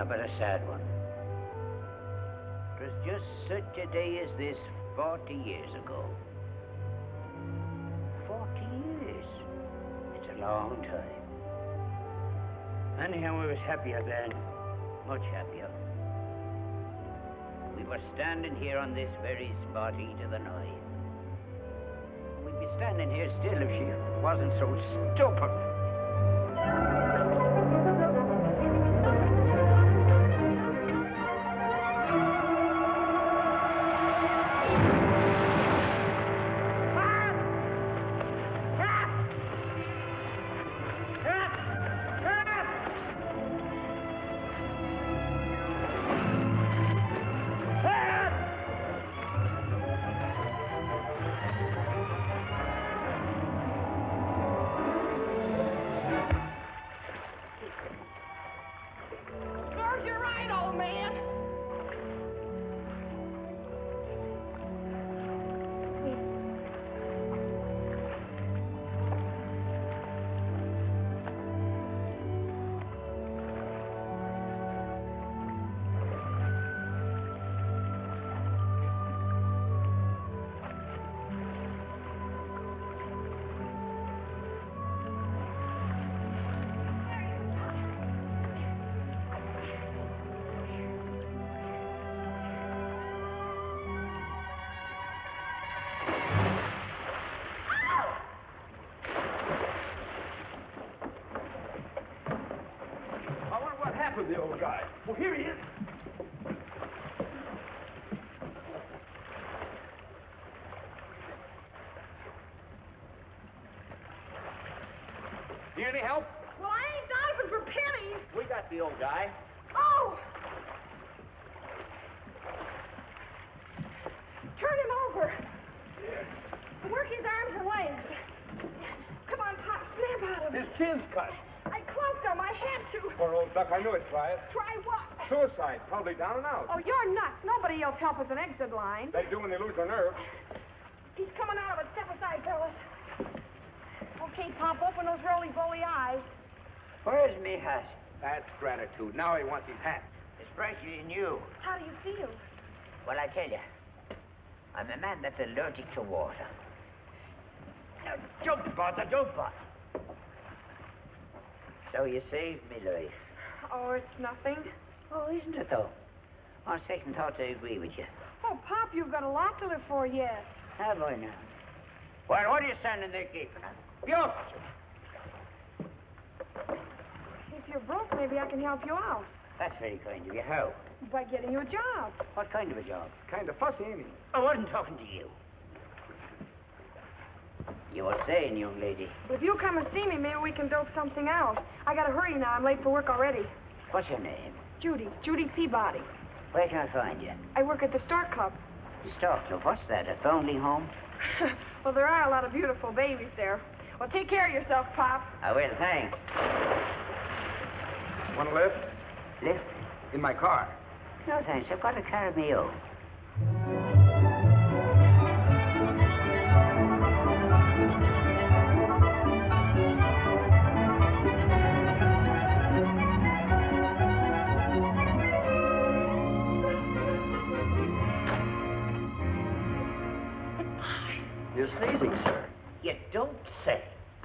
but a sad one. It was just such a day as this 40 years ago. 40 years. It's a long time. Anyhow, I was happier then. Much happier. We were standing here on this very spot, each of the night. We'd be standing here still if she wasn't so stupid. The old guy. Well, here he is. Need any help? Well, I ain't diving for pennies. We got the old guy. Oh! Turn him over. Work his arms and legs. Come on, Pop, snap out of him. His chin's cut. I clumped him. I had to. Poor old duck. I knew it'd try it. Try what? Suicide. Probably down and out. Oh, you're nuts. Nobody else help with an exit line. They do when they lose their nerve. He's coming out of it. Step aside, fellas. Okay, Pop, open those roly-poly eyes. Where's me hat? That's gratitude. Now he wants his hat. It's fresher than you. How do you feel? Well, I tell you, I'm a man that's allergic to water. Now, don't bother, don't bother. So you saved me life. Oh, it's nothing. Oh, isn't it, though? On second thought, I agree with you. Oh, Pop, you've got a lot to live for yet. Have I now? Well, what are you standing there gaping at? Be off! If you're broke, maybe I can help you out. That's very kind of you. How? By getting you a job. What kind of a job? Kind of fussy, ain't he? I wasn't talking to you. You were saying, young lady. If you come and see me, maybe we can dope something out. I gotta hurry now. I'm late for work already. What's your name? Judy Peabody. Where can I find you? I work at the Stork Club. The Stork Club? What's that, a foundling home? Well, there are a lot of beautiful babies there. Well, take care of yourself, Pop. I will, thanks. Want a lift? Lift? In my car. No, thanks. I've got a car of my own. You're sneezing, sir. You don't say.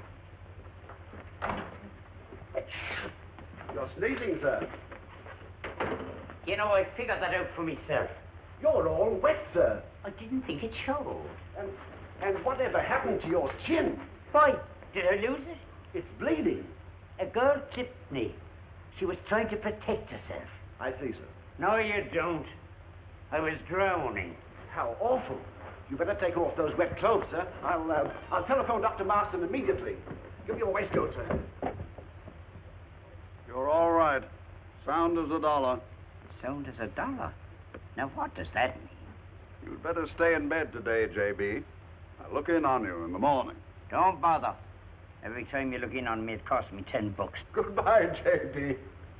You're sneezing, sir. You know, I figured that out for myself. You're all wet, sir. I didn't think it showed. And whatever happened to your chin? Why, did I lose it? It's bleeding. A girl clipped me. She was trying to protect herself. I see, sir. No, you don't. I was drowning. How awful. You better take off those wet clothes, sir. I'll telephone Dr. Marston immediately. Give me your waistcoat, sir. You're all right. Sound as a dollar. Sound as a dollar? Now, what does that mean? You'd better stay in bed today, J.B. I'll look in on you in the morning. Don't bother. Every time you look in on me, it costs me $10. Goodbye, J.B.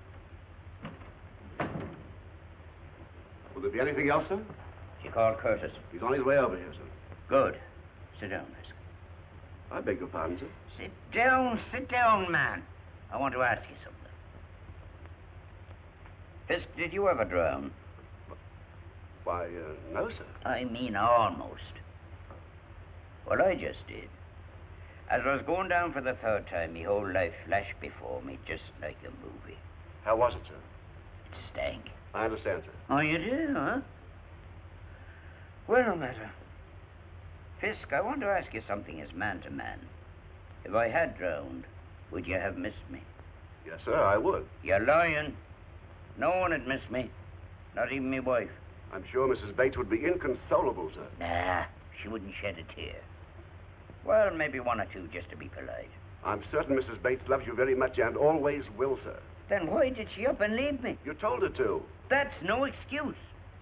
Will there be anything else, sir? You call Curtis. He's on his way over here, sir. Good. Sit down, miss. I beg your pardon, sir. Sit down, man. I want to ask you something. Fisk, did you ever drown? Why, no, sir. I mean almost. Well, I just did. As I was going down for the third time, my whole life flashed before me just like a movie. How was it, sir? It stank. I understand, sir. Oh, you did, huh? Well, no matter. Fisk, I want to ask you something as man to man. If I had drowned, would you have missed me? Yes, sir, I would. You're lying. No one would miss me. Not even my wife. I'm sure Mrs. Bates would be inconsolable, sir. Nah, she wouldn't shed a tear. Well, maybe one or two just to be polite. I'm certain Mrs. Bates loves you very much and always will, sir. Then why did she up and leave me? You told her to. That's no excuse.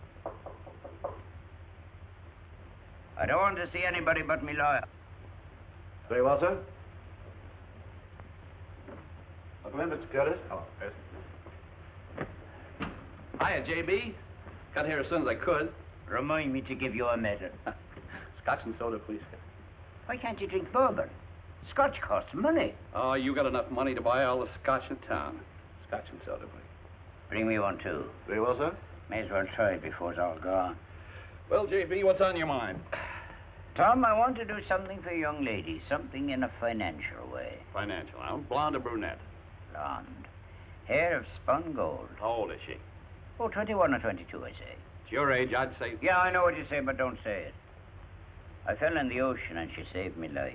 I don't want to see anybody but me lawyer. Very well, sir. Come in, Mr. Curtis. Hello, yes. Hiya, J.B. Got here as soon as I could. Remind me to give you a medal. Scotch and soda, please. Why can't you drink bourbon? Scotch costs money. Oh, you got enough money to buy all the scotch in town. Scotch and soda, please. Bring me one, too. Very well, sir. May as well try it before it's all gone. Well, J.B., what's on your mind? Tom, I want to do something for a young lady. Something in a financial way. Financial, huh? Blonde or brunette? Blonde. Hair of spun gold. How old is she? Oh, 21 or 22, I say. It's your age, I'd say. Yeah, I know what you say, but don't say it. I fell in the ocean and she saved me life.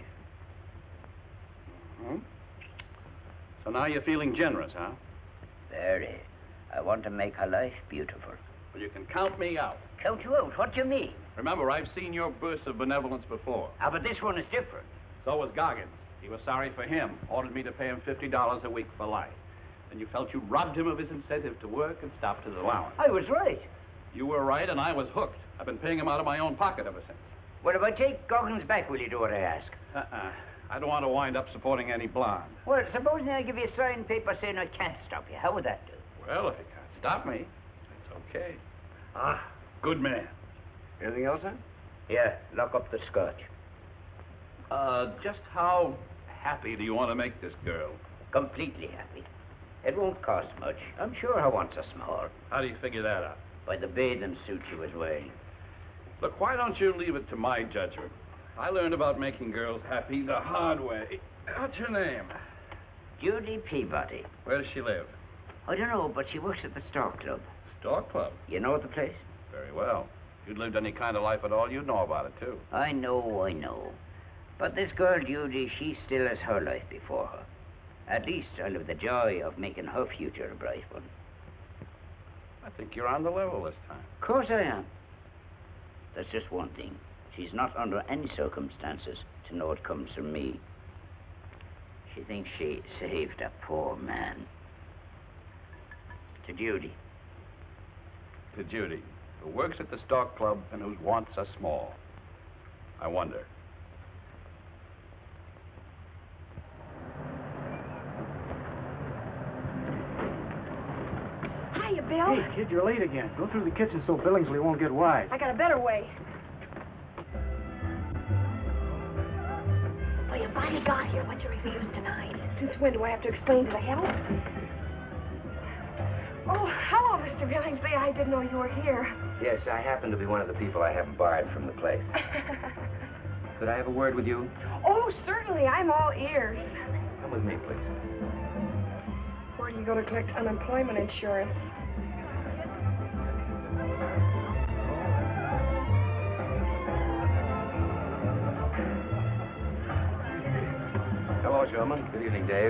Hmm? So now you're feeling generous, huh? Very. I want to make her life beautiful. Well, you can count me out. Count you out? What do you mean? Remember, I've seen your bursts of benevolence before. Ah, but this one is different. So was Goggins. He was sorry for him, ordered me to pay him $50 a week for life. Then you felt you robbed him of his incentive to work and stopped his allowance. I was right. You were right, and I was hooked. I've been paying him out of my own pocket ever since. Well, if I take Goggins back, will you do what I ask? I don't want to wind up supporting any blonde. Well, supposing I give you a signed paper saying I can't stop you. How would that do? Well, if you can't stop me, it's okay. Ah, Good man. anything else, sir? Yeah, lock up the scotch. Just how happy do you want to make this girl? Completely happy. It won't cost much. I'm sure her wants a small. How do you figure that out? By the bathing suit she was wearing. Look, why don't you leave it to my judgment? I learned about making girls happy the hard way. What's her name? Judy Peabody. Where does she live? I don't know, but she works at the Stork Club. Stork Club. You know the place? Very well. If you'd lived any kind of life at all, you'd know about it, too. I know. But this girl, Judy, she still has her life before her. At least I'll have the joy of making her future a bright one. I think you're on the level this time. Of course I am. There's just one thing. She's not under any circumstances to know it comes from me. She thinks she saved a poor man. To Judy. To Judy, who works at the Stork Club and whose wants are small. I wonder. Hiya, Bill. Hey, kid, you're late again. Go through the kitchen so Billingsley won't get wise. I got a better way. Well, you finally got here. What'd you refuse tonight? Since when do I have to explain to the help? Oh, hello, Mr. Billingsley. I didn't know you were here. Yes, I happen to be one of the people I haven't borrowed from the place. Could I have a word with you? Oh, certainly. I'm all ears. Come with me, please. Where do you go to collect unemployment insurance? Hello, Showman. Good evening, Dave.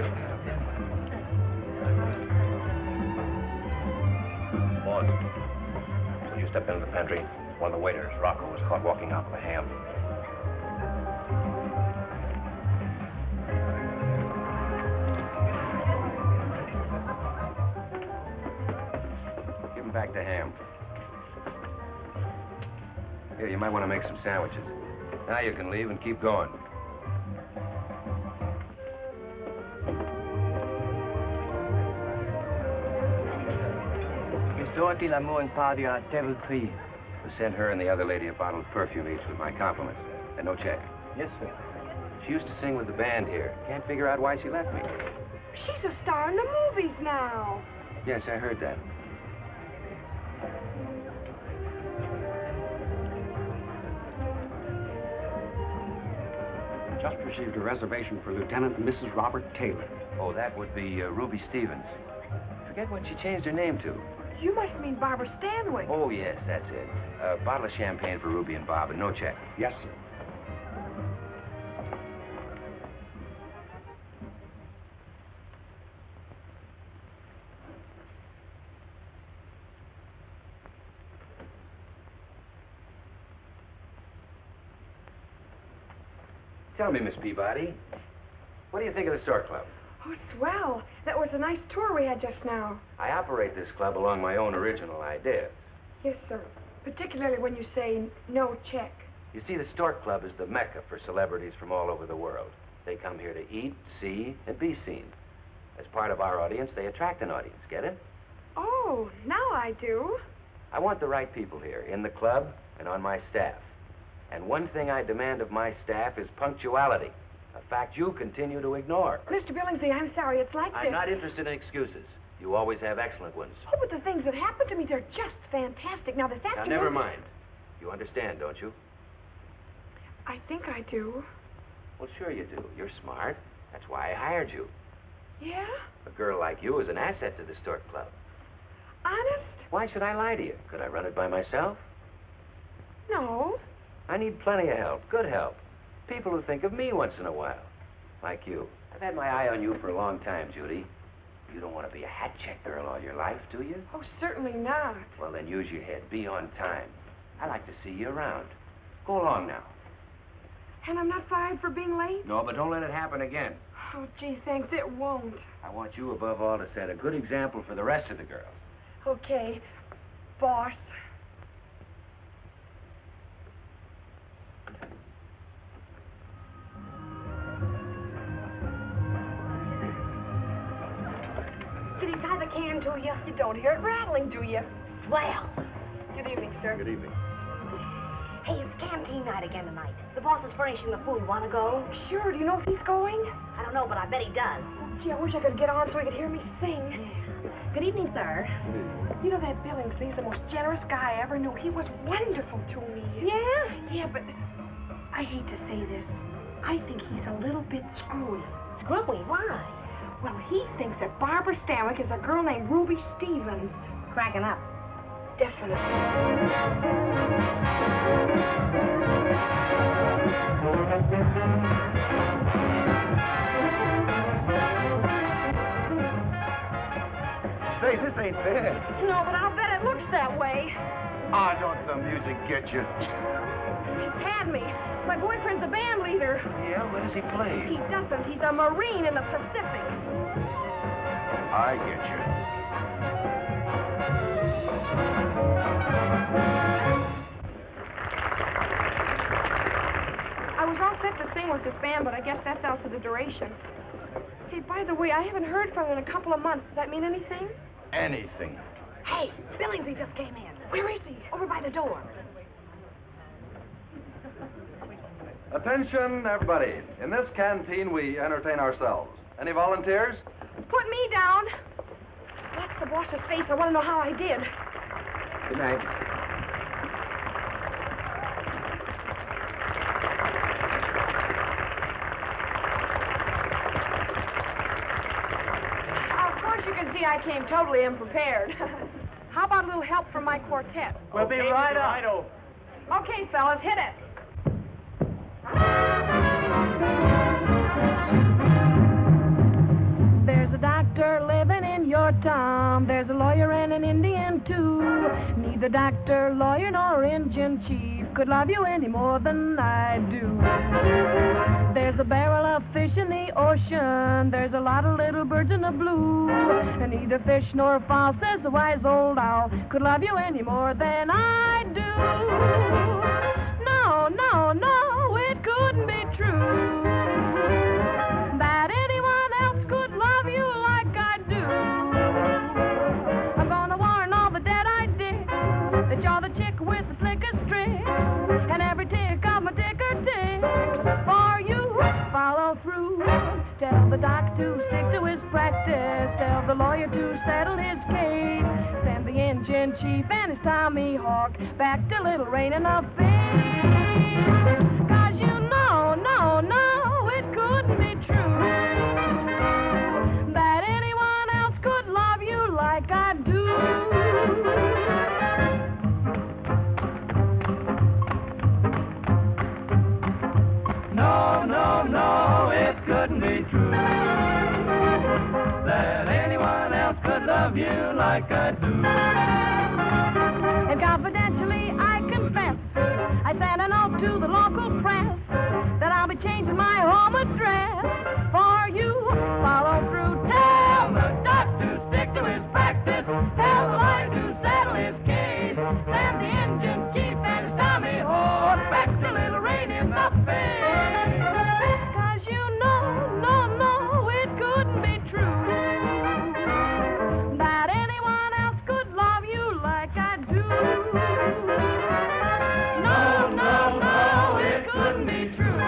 Maud, will you step into the pantry? One of the waiters, Rocco, was caught walking out with a ham. Give him back the ham. Here, you might want to make some sandwiches. Now you can leave and keep going. Dorothy l'amour and party à table tree. I sent her and the other lady a bottle of perfume each with my compliments. And no check. Yes, sir. She used to sing with the band here. Can't figure out why she left me. She's a star in the movies now. Yes, I heard that. just received a reservation for Lieutenant and Mrs. Robert Taylor. Oh, that would be Ruby Stevens. Forget what she changed her name to. You must mean Barbara Stanwyck. Oh, yes, that's it. A bottle of champagne for Ruby and Bob, and no check. Yes, sir. Tell me, Miss Peabody, what do you think of the Stork Club? Oh, swell. That was a nice tour we had just now. I operate this club along my own original idea. Yes, sir. Particularly when you say no check. You see, the Stork Club is the mecca for celebrities from all over the world. They come here to eat, see, and be seen. As part of our audience, they attract an audience. Get it? Oh, now I do. I want the right people here, in the club and on my staff. And one thing I demand of my staff is punctuality, a fact you continue to ignore. Mr. Billingsley, I'm sorry. It's like I'm this. not interested in excuses. You always have excellent ones. Oh, but the things that happened to me, they're just fantastic. Now, this Now, afternoon... never mind. You understand, don't you? I think I do. Well, sure you do. You're smart. That's why I hired you. Yeah? A girl like you is an asset to the Stork Club. Honest? Why should I lie to you? Could I run it by myself? No. I need plenty of help, good help. People who think of me once in a while, like you. I've had my eye on you for a long time, Judy. You don't want to be a hat check girl all your life, do you? Oh, certainly not. Well, then use your head. Be on time. I like to see you around. Go along now. And I'm not fired for being late? No, but don't let it happen again. Oh, gee, thanks. It won't. I want you, above all, to set a good example for the rest of the girls. Okay, boss. Did he tie the can to you? You don't hear it rattling, do you? Well, Good evening, sir. Good evening. hey, it's canteen night again tonight. The boss is furnishing the food. Want to go? Sure. Do you know if he's going? I don't know, but I bet he does. Gee, I wish I could get on so he could hear me sing. Good evening, sir. You know that Billingsley's the most generous guy I ever knew. He was wonderful to me. Yeah? Yeah, but I hate to say this. I think he's a little bit screwy. Screwy? Why? Well, he thinks that Barbara Stanwyck is a girl named Ruby Stevens. Cracking up. Definitely. Say, this ain't fair. No, but I'll bet it looks that way. Ah, don't the music get you? He's had me. My boyfriend's a band leader. Yeah, where does he play? He doesn't. He's a Marine in the Pacific. I get you. I was all set to sing with this band, but I guess that's out for the duration. Hey, by the way, I haven't heard from him in a couple of months. Does that mean anything? Anything. Hey, Billingsley just came in. Where is he? Over by the door. Attention, everybody. In this canteen, we entertain ourselves. Any volunteers? Put me down. That's the boss's face. I want to know how I did. Good night. Of course, you can see I came totally unprepared. How about a little help from my quartet? We'll be right up. Okay, fellas, hit it. There's a doctor living in your town. There's a lawyer and an Indian, too. Neither doctor, lawyer, nor Indian chief could love you any more than I do. There's a barrel of fish in the ocean. There's a lot of little birds in the blue. And neither fish nor fowl, says the wise old owl, could love you any more than I do. No, no, no, it couldn't be true that anyone else could love you like I do. I'm gonna warn all the dead-eyed dicks that you're the chick with the slickest tricks, and every tick of my ticker ticks for you. Follow through. Tell the doc to stick to his practice. Tell the lawyer to settle his case. Send the engine chief and his Tommy Hawk back to Little Rain in the Face. 'Cause you know, no, no, love you like I do. And confidentially I confess, I sent a note to the local press that I'll be changing my home address for you. Follow through, tell the doc to stick to his practice, tell the lawyer to settle his case, send the engine chief and his Tommy horse back to Little Rain in the face. 'Cause you know, no, it couldn't be true that anyone else could love you like I do. No, it couldn't be true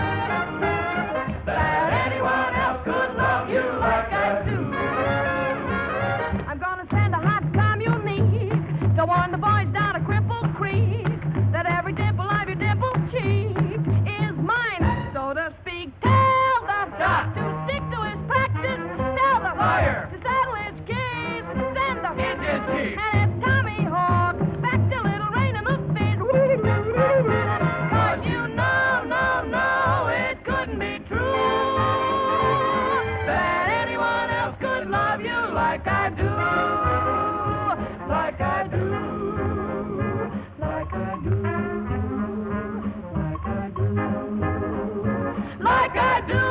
that anyone else could love you like I do. I'm gonna send a hot communique to warn the boys down at Cripple Creek that every dimple of your dimple cheek is mine, so to speak. Tell the doc to stick to his practice, tell the lawyer to settle his case, send the engine chief and his Tommy Hawk back to Little Rain in the face. 'Cause you know, it couldn't be true that anyone else could love you like I do. Like I do. Like I do. Like I do. Like I do.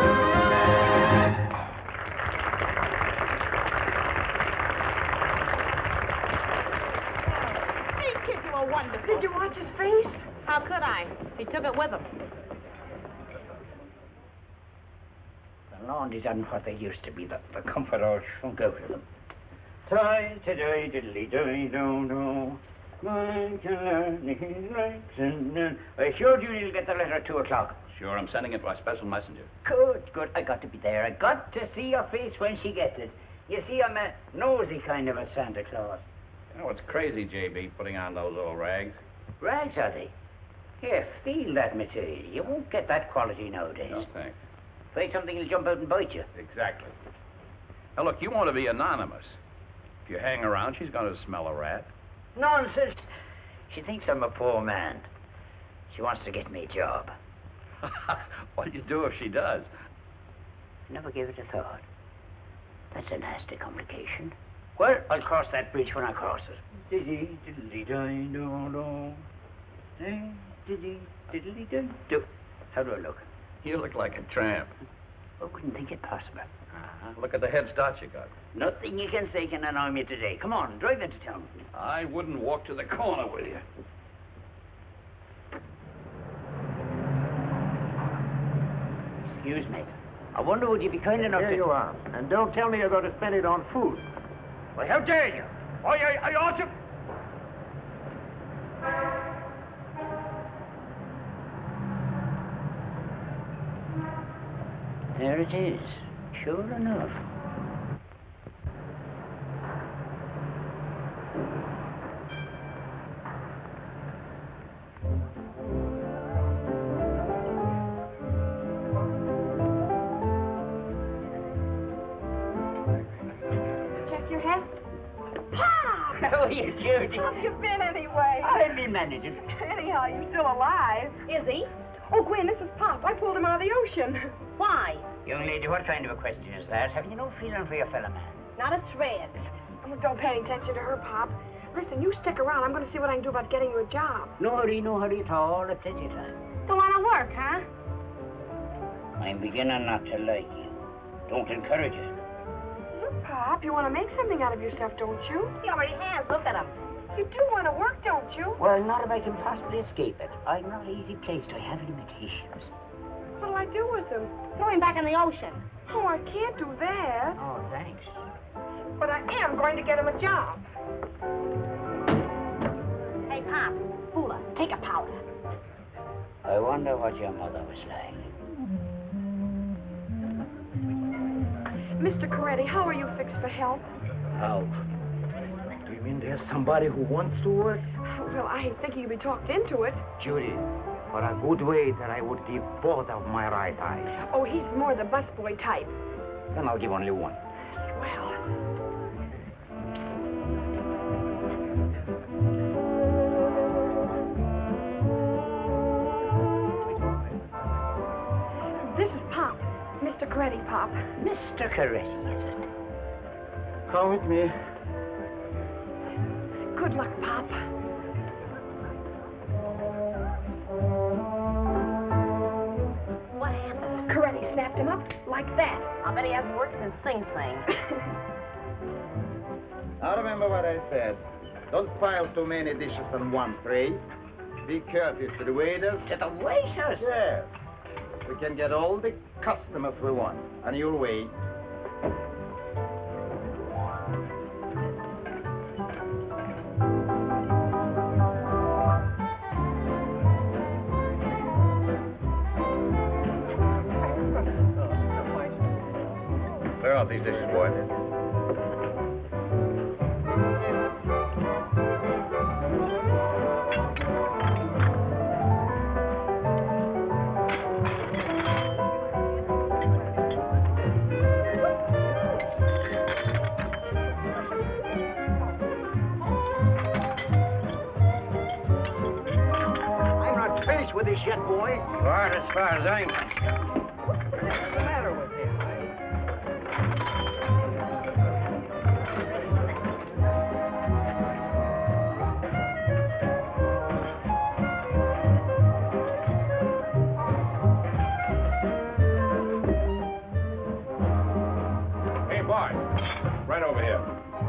These kids were wonderful. Did you watch his face? How could I? He took it with him. The laundries aren't what they used to be. The comfort all shrunk out of them. Tie-ti-di-diddly-di-do-do. I assured you you'll get the letter at 2 o'clock. Sure, I'm sending it by special messenger. Good. I got to be there. I got to see your face when she gets it. You see, I'm a nosy kind of a Santa Claus. You know, it's crazy, J.B., putting on those old rags. Rags, are they? Here, feel that material. You won't get that quality nowadays. No, thanks. Afraid something will jump out and bite you. Exactly. Now, look, you want to be anonymous. If you hang around, she's going to smell a rat. Nonsense. She thinks I'm a poor man. She wants to get me a job. What'll you do if she does? Never gave it a thought. That's a nasty complication. Well, I'll cross that bridge when I cross it. How do I look? You look like a tramp. I wouldn't think it possible. Look at the head start you got. Nothing you can say can annoy me today. Come on, drive into town with me. I wouldn't walk to the corner with you. Excuse me. I wonder would you be kind enough Here to... you are. And don't tell me you're going to spend it on food. Well, how dare you? I ought to... There it is. Sure enough. Check your hat. How are you, Judy? How have you been anyway? I've been managing. Anyhow, you're still alive. Is he? Oh, Gwen, this is Pop. I pulled him out of the ocean. Why? Young lady, what kind of a question is that? Have you no feeling for your fellow man? Not a shred. Oh, don't pay any attention to her, Pop. Listen, you stick around. I'm going to see what I can do about getting you a job. No hurry at all. At plenty of time. Don't want to work, huh? I'm beginning not to like you. Don't encourage it. Look, Pop, you want to make something out of yourself, don't you? He already has. Look at him. You do want to work, don't you? Well, not if I can possibly escape it. I'm not easy placed. I have limitations. What'll I do with him? Throw him back in the ocean. Oh, I can't do that. Oh, thanks. But I am going to get him a job. Hey, Pop. Fooler, take a powder. I wonder what your mother was like. Mr. Coretti, how are you fixed for help? How? Do you mean there's somebody who wants to work? Well, I ain't thinking you'd be talked into it. Judy, for a good wage, that I would give both of my right eyes. Oh, he's more the busboy type. Then I'll give only one. Well, this is Pop. Mr. Coretti, Pop. Mr. Coretti, is it? Come with me. Good luck, Pop. What happened? Coretti snapped him up like that. I bet he hasn't worked since Sing Sing. Now remember what I said. Don't pile too many dishes on one tray. Be courteous to the waiters. To the waiters? Yes. We can get all the customers we want. And you'll wait. Clear out these dishes, boy. I'm not finished with this yet, boy. Right, as far as I'm concerned. What's the matter with him? Hey, boy. Right over here.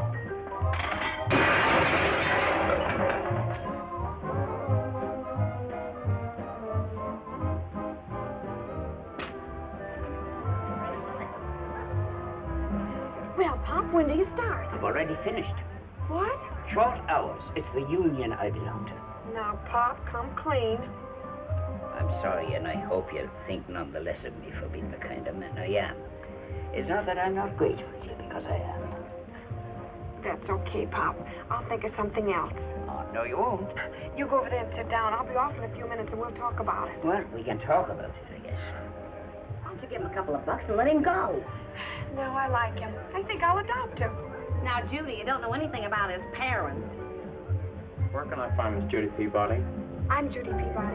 Well, Pop, when do you start? I've already finished. What? Short hours. It's the union I belong to. Now, Pop, come clean. I'm sorry, and I hope you'll think none the less of me for being the kind of man I am. It's not that I'm not grateful to you, because I am. That's okay, Pop. I'll think of something else. Oh, no, you won't. You go over there and sit down. I'll be off in a few minutes and we'll talk about it. Well, we can talk about it, I guess. Why don't you give him a couple of bucks and let him go? No, I like him. I think I'll adopt him. Now, Judy, you don't know anything about his parents. Where can I find Miss Judy Peabody? I'm Judy Peabody.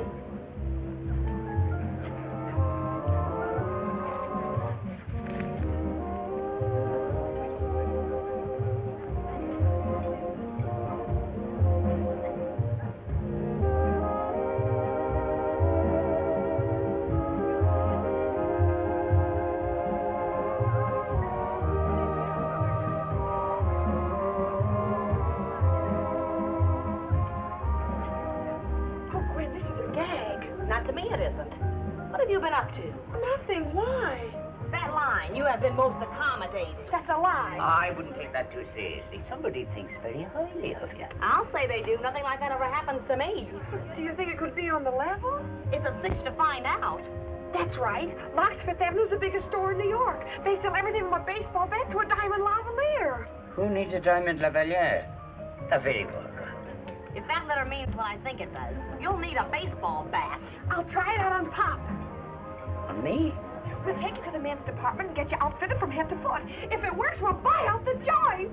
Not to me, it isn't. What have you been up to? Nothing. Why? That line, you have been most accommodating. That's a lie. I wouldn't take that too seriously. Somebody thinks very highly of you. I'll say they do. Nothing like that ever happens to me. Do you think it could be on the level? It's a cinch to find out. That's right. Locks Fifth Avenue's the biggest store in New York. They sell everything from a baseball bat to a diamond lavalier. Who needs a diamond lavalier? A very vulgar. If that letter means what I think it does, you'll need a baseball bat. I'll try it out on Pop. On me? We'll take it to the men's department and get you outfitted from head to foot. If it works, we'll buy out the joint.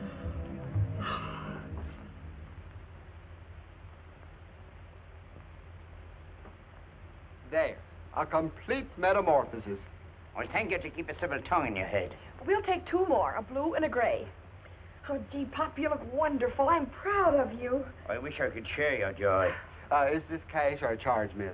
There. A complete metamorphosis. Well, thank you to keep a civil tongue in your head. We'll take two more, a blue and a gray. Oh, gee, Pop, you look wonderful. I'm proud of you. I wish I could share your joy. Is this cash or a charge, miss?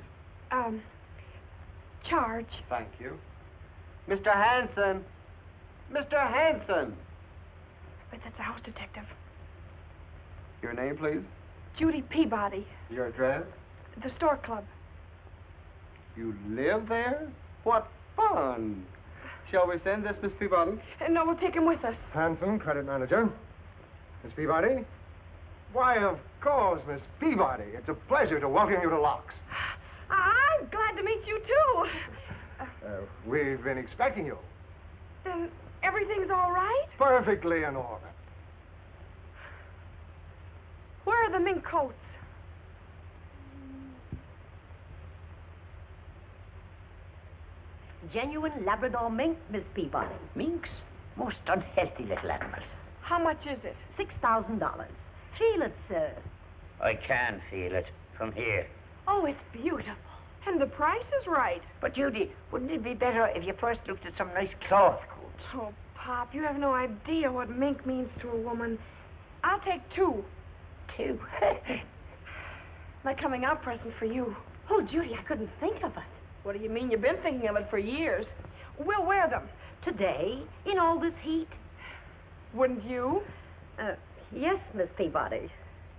Charge. Thank you. Mr. Hanson! Mr. Hanson! But that's a house detective. Your name, please? Judy Peabody. Your address? The Stork Club. You live there? What fun! Shall we send this, Miss Peabody? No, we'll take him with us. Hanson, credit manager. Miss Peabody? Why, of course, Miss Peabody. It's a pleasure to welcome you to Locks. I'm glad to meet you, too. We've been expecting you. Then everything's all right? Perfectly in order. Where are the mink coats? Genuine Labrador mink, Miss Peabody. Minks? Most unhealthy little animals. How much is it? $6,000. Feel it, sir. I can feel it from here. Oh, it's beautiful. And the price is right. But, Judy, wouldn't it be better if you first looked at some nice cloth coats? Oh, Pop, you have no idea what mink means to a woman. I'll take 2. 2? My coming out present for you. Oh, Judy, I couldn't think of it. What do you mean? You've been thinking of it for years. We'll wear them. Today, in all this heat? Wouldn't you? Yes, Miss Peabody.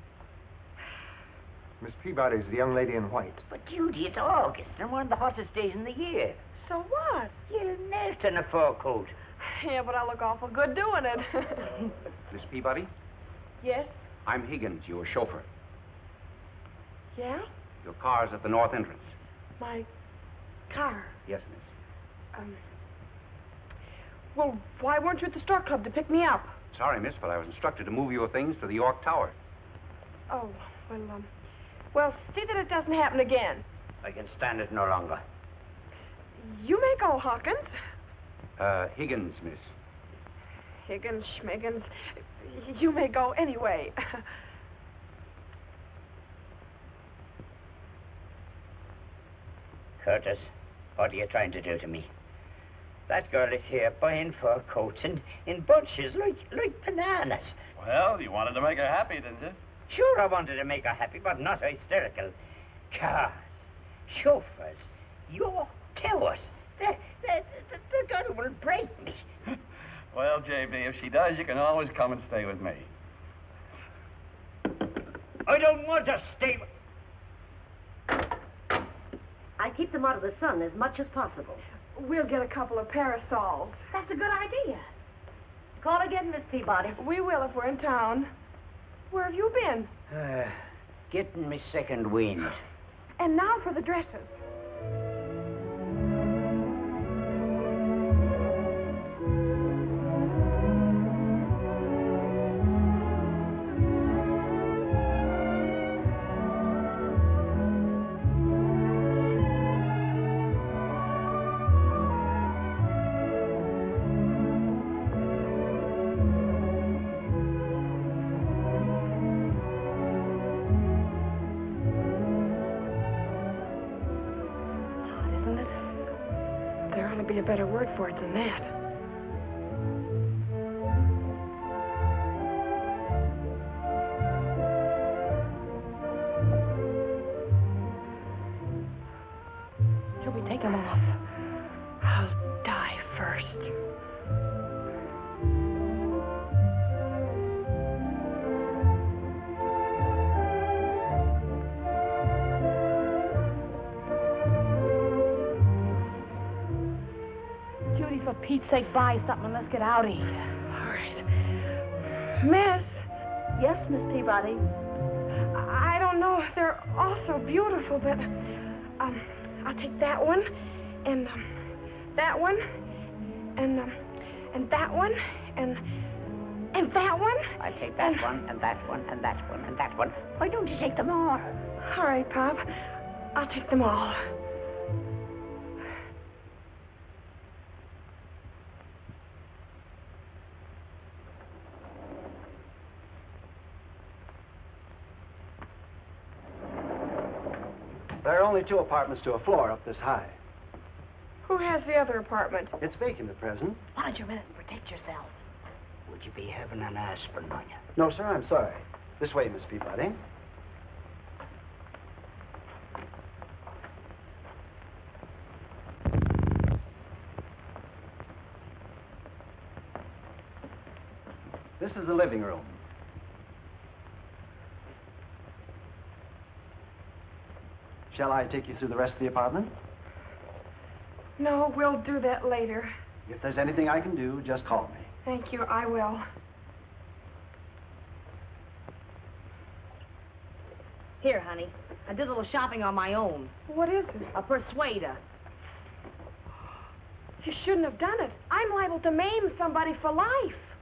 Miss Peabody's the young lady in white. But, Judy, it's August and one of the hottest days in the year. So what? You'll melt in a fur coat. Yeah, but I look awful good doing it. Miss Peabody, Yes? I'm Higgins, your chauffeur. Yeah? Your car's at the north entrance. My car. Yes, miss. Well, why weren't you at the Stork Club to pick me up? Sorry, miss, but I was instructed to move your things to the York Tower. Oh, well, see that it doesn't happen again. I can stand it no longer. You may go, Hawkins. Higgins, miss. Higgins, Schmiggins. You may go anyway. Curtis, what are you trying to do to me? That girl is here buying fur coats in bunches like bananas. Well, you wanted to make her happy, didn't you? Sure, I wanted to make her happy, but not hysterical. Cars, chauffeurs, York Towers. The girl will break me. Well, JB, if she does, you can always come and stay with me. I don't want to stay with... I keep them out of the sun as much as possible. We'll get a couple of parasols. That's a good idea. Call again, Miss Peabody. We will if we're in town. Where have you been? Getting me second wind. And now for the dresses. A better word for it than that. Shall we take them off? I'll die first. For Pete's sake, buy something and let's get out of here. All right. Miss? Yes, Miss Peabody? I don't know if they're all so beautiful, but I'll take that one, and that one, and that one, and that one. I'll take that one, and that one, and that one, and that one. Why don't you take them all? All right, Pop. I'll take them all. There are only 2 apartments to a floor up this high. Who has the other apartment? It's vacant at present. Mind your minute and protect yourself. Would you be having an aspirin on you? No, sir, I'm sorry. This way, Miss Peabody. This is the living room. Shall I take you through the rest of the apartment? No, we'll do that later. If there's anything I can do, just call me. Thank you, I will. Here, honey. I did a little shopping on my own. What is it? A persuader. You shouldn't have done it. I'm liable to maim somebody for life.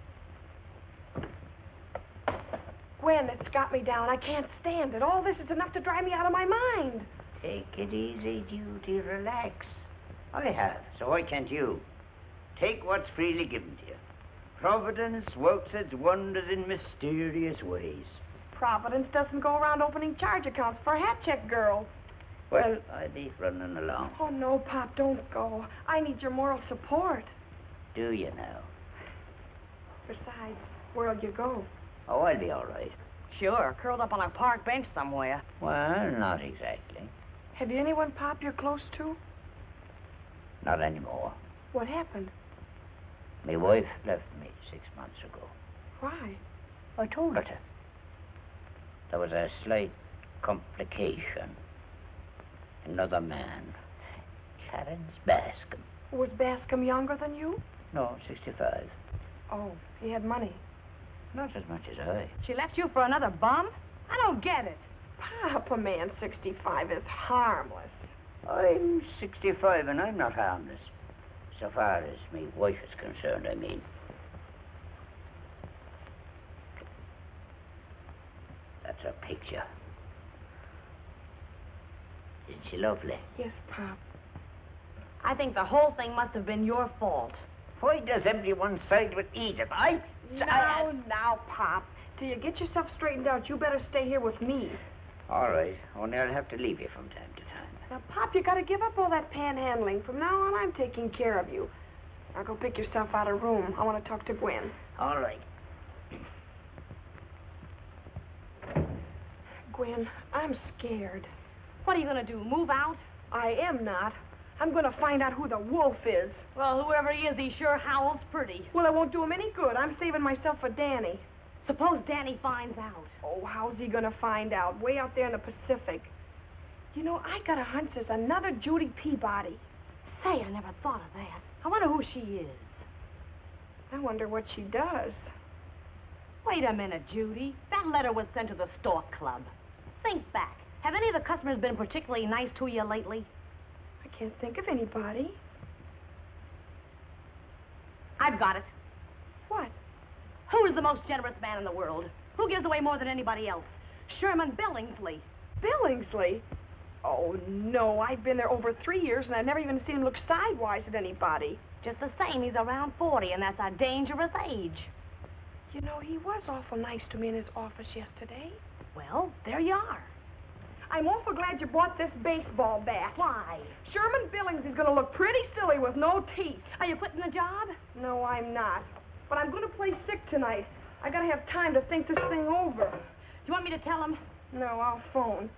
Gwen, it's got me down. I can't stand it. All this is enough to drive me out of my mind. Take it easy, Judy. Relax. I have, so why can't you? Take what's freely given to you. Providence works its wonders in mysterious ways. Providence doesn't go around opening charge accounts for hat check girls. Well, I'll be running along. Oh, no, Pop, don't go. I need your moral support. Do you now? Besides, where'll you go? Oh, I'll be all right. Sure, curled up on a park bench somewhere. Well, not exactly. Have you anyone, Pop, you're close to? Not anymore. What happened? My wife left me 6 months ago. Why? I told her to. There was a slight complication. Another man. Clarence Bascom. Was Bascom younger than you? No, 65. Oh, he had money. Not as much as I. She left you for another bum? I don't get it. Pop, a man 65 is harmless. I'm 65 and I'm not harmless. So far as my wife is concerned, I mean. That's her picture. Isn't she lovely? Yes, Pop. I think the whole thing must have been your fault. Why does everyone side with Edith? Now, Pop. Till you get yourself straightened out, you better stay here with me. All right. Only I'll have to leave you from time to time. Now, Pop, you gotta give up all that panhandling. From now on, I'm taking care of you. Now, go pick yourself out a room. I want to talk to Gwen. All right. Gwen, I'm scared. What are you gonna do, move out? I am not. I'm gonna find out who the wolf is. Well, whoever he is, he sure howls pretty. Well, it won't do him any good. I'm saving myself for Danny. Suppose Danny finds out. Oh, how's he gonna find out? Way out there in the Pacific. You know, I got a hunch there's another Judy Peabody. Say, I never thought of that. I wonder who she is. I wonder what she does. Wait a minute, Judy. That letter was sent to the Stork Club. Think back. Have any of the customers been particularly nice to you lately? I can't think of anybody. I've got it. What? Who's the most generous man in the world? Who gives away more than anybody else? Sherman Billingsley. Billingsley? Oh, no. I've been there over 3 years, and I've never even seen him look sidewise at anybody. Just the same, he's around 40, and that's a dangerous age. You know, he was awful nice to me in his office yesterday. Well, there you are. I'm awful glad you bought this baseball bat. Why? Sherman Billingsley's going to look pretty silly with no teeth. Are you quitting the job? No, I'm not. But I'm going to play sick tonight. I got to have time to think this thing over. Do you want me to tell him? No, I'll phone.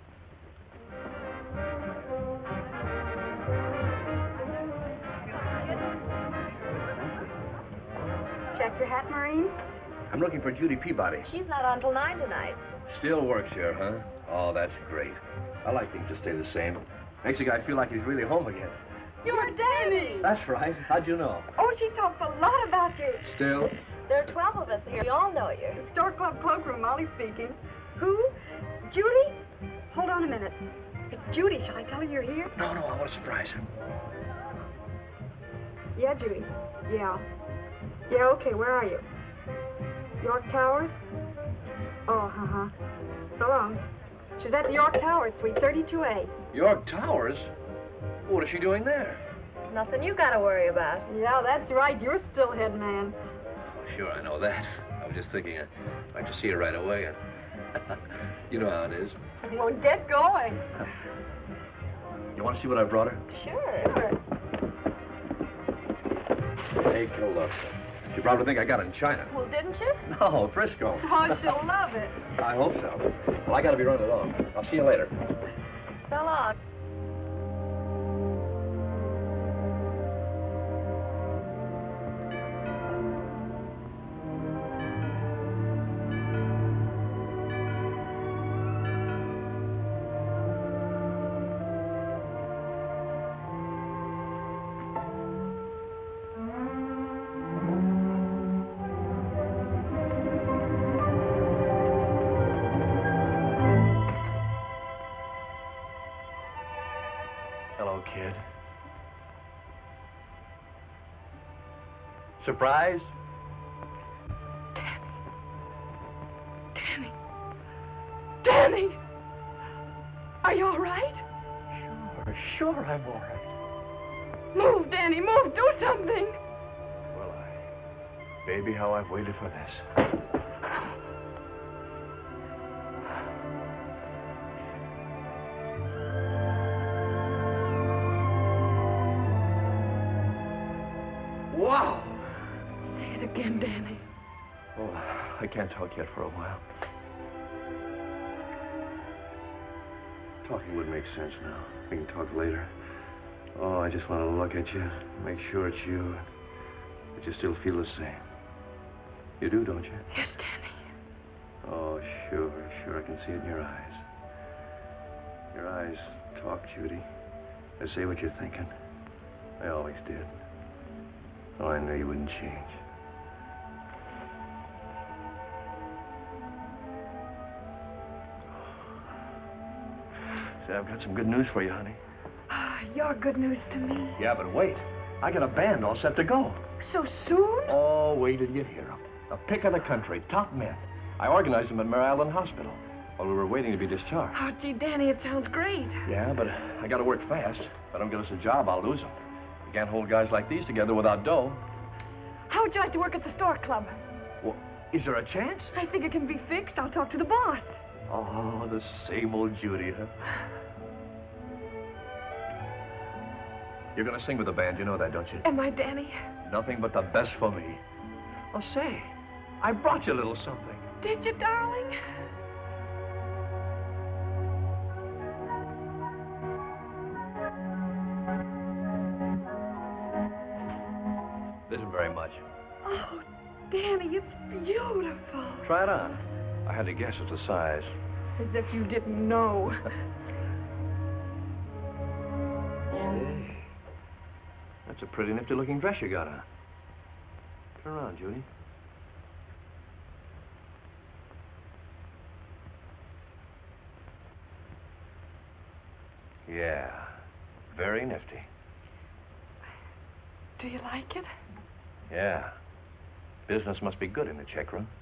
Check your hat, Maureen? I'm looking for Judy Peabody. She's not on till 9 tonight. Still works here, huh? Oh, that's great. I like things to stay the same. Makes a guy feel like he's really home again. You're Danny! That's right. How'd you know? Oh, she talks a lot about you. Still? There are 12 of us here. We all know you. Stork Club cloakroom, Molly speaking. Who? Judy? Hold on a minute. It's Judy. Shall I tell her you're here? No, I want to surprise her. Yeah, Judy. Yeah. Yeah, okay, where are you? York Towers? Oh, uh-huh. So long. She's at the York Towers, suite 32A. York Towers? What is she doing there? Nothing you gotta worry about. Yeah, that's right. You're still head man. Oh, sure, I know that. I was just thinking I'd like to see her right away. And you know how it is. Well, get going. You want to see what I brought her? Sure. Take a look. She probably think I got it in China. Well, didn't you? No, Frisco. Oh, she'll love it. I hope so. Well, I got to be running along. I'll see you later. So long. Hello, kid. Surprise? Danny! Are you all right? Sure, I'm all right. Move, Danny, move. Do something. Will I? Baby, how I've waited for this. Wow. Say it again, Danny. Oh, I can't talk yet for a while. Talking would make sense now. We can talk later. Oh, I just want to look at you, make sure it's you, that you still feel the same. You do, don't you? Yes, Danny. Oh, sure, I can see it in your eyes. Your eyes talk, Judy. They say what you're thinking. They always did. Oh, I knew you wouldn't change. Say, I've got some good news for you, honey. You're good news to me. Yeah, but wait. I got a band all set to go. So soon? Oh, wait till you hear them. The pick of the country, top men. I organized them at Mare Island Hospital while we were waiting to be discharged. Oh, gee, Danny, it sounds great. Yeah, but I got to work fast. If I don't get us a job, I'll lose them. You can't hold guys like these together without dough. How would you like to work at the Stork Club? Well, is there a chance? I think it can be fixed. I'll talk to the boss. Oh, the same old Judy, huh? You're going to sing with the band. You know that, don't you? Am I, Danny? Nothing but the best for me. Oh, say, I brought you a little something. Did you, darling? This isn't very much. Oh, Danny, it's beautiful. Try it on. I had to guess at the size. As if you didn't know. Hey, that's a pretty nifty-looking dress you got on. Turn around, Judy. Yeah, very nifty. Do you like it? Yeah. Business must be good in the check room.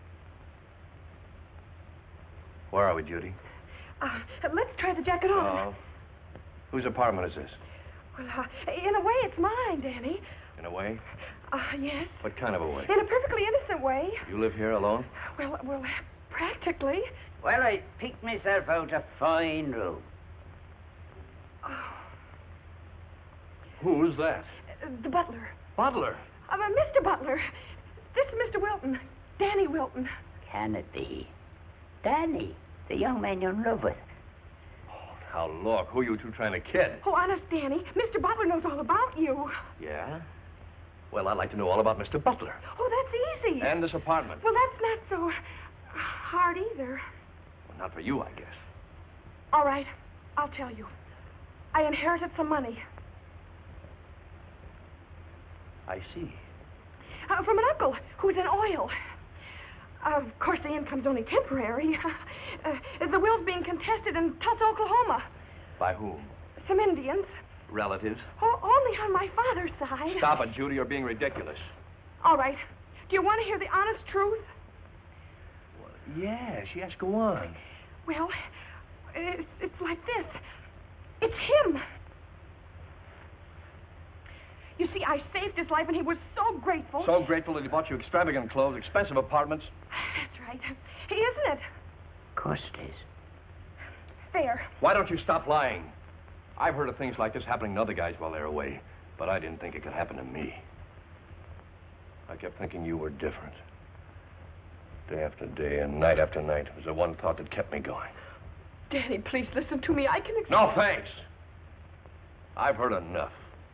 Where are we, Judy? Let's try the jacket on. Whose apartment is this? Well, in a way, it's mine, Danny. In a way? Yes. What kind of a way? In a perfectly innocent way. You live here alone? Well, practically. Well, I picked myself out a fine room. Who's that? The butler. Butler? Mr. Butler. This is Mr. Wilton. Danny Wilton. Can it be? Danny, the young man you're in love with. Now, look, who are you two trying to kid? Oh, honest, Danny. Mr. Butler knows all about you. Yeah? Well, I'd like to know all about Mr. Butler. Oh, that's easy. And this apartment. Well, that's not so hard either. Well, not for you, I guess. All right, I'll tell you. I inherited some money. I see. From an uncle who's in oil. Of course, the income's only temporary. The will's being contested in Tulsa, Oklahoma. By whom? Some Indians. Relatives? Oh, only on my father's side. Stop it, Judy. You're being ridiculous. All right. Do you want to hear the honest truth? Well, yes, go on. Well, it's like this. It's him. You see, I saved his life, and he was so grateful. So grateful that he bought you extravagant clothes, expensive apartments. That's right. Isn't it? Of course it is. There. Why don't you stop lying? I've heard of things like this happening to other guys while they're away, but I didn't think it could happen to me. I kept thinking you were different. Day after day and night after night. It was the one thought that kept me going. Danny, please listen to me. I can No, thanks. I've heard enough.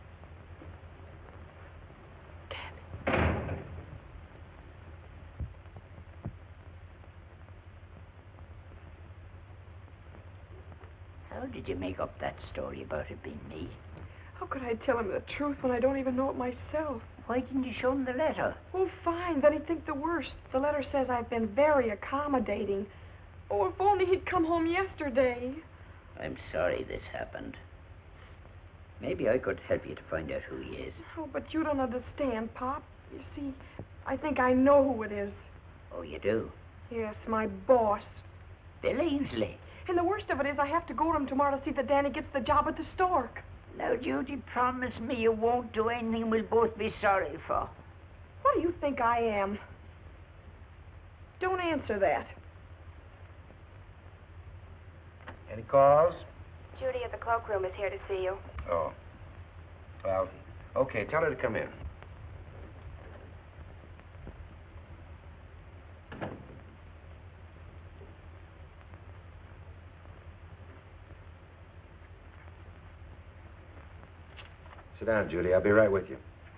How did you make up that story about it being me? How could I tell him the truth when I don't even know it myself? Why didn't you show him the letter? Oh, fine. Then he'd think the worst. The letter says I've been very accommodating. Oh, if only he'd come home yesterday. I'm sorry this happened. Maybe I could help you to find out who he is. Oh, but you don't understand, Pop. You see, I think I know who it is. Oh, you do? Yes, my boss. Bill Ainsley. And the worst of it is I have to go to him tomorrow to see that Danny gets the job at the Stork. Now, Judy, promise me you won't do anything we'll both be sorry for. What do you think I am? Don't answer that. Any calls? Judy at the cloakroom is here to see you. Oh. Well, okay, tell her to come in. Sit down, Judy. I'll be right with you.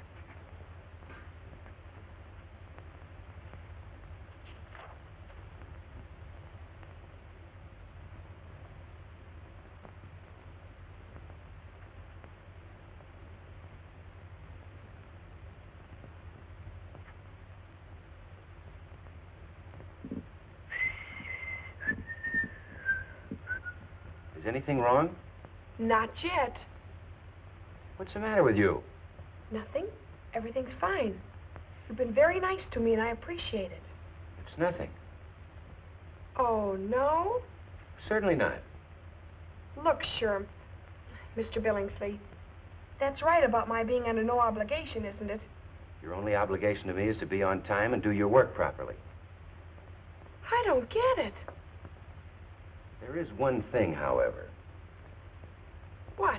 Is anything wrong? Not yet. What's the matter with you? Nothing. Everything's fine. You've been very nice to me, and I appreciate it. It's nothing. Oh, no? Certainly not. Look, sure, Mr. Billingsley. That's right about my being under no obligation, isn't it? Your only obligation to me is to be on time and do your work properly. I don't get it. There is one thing, however. What?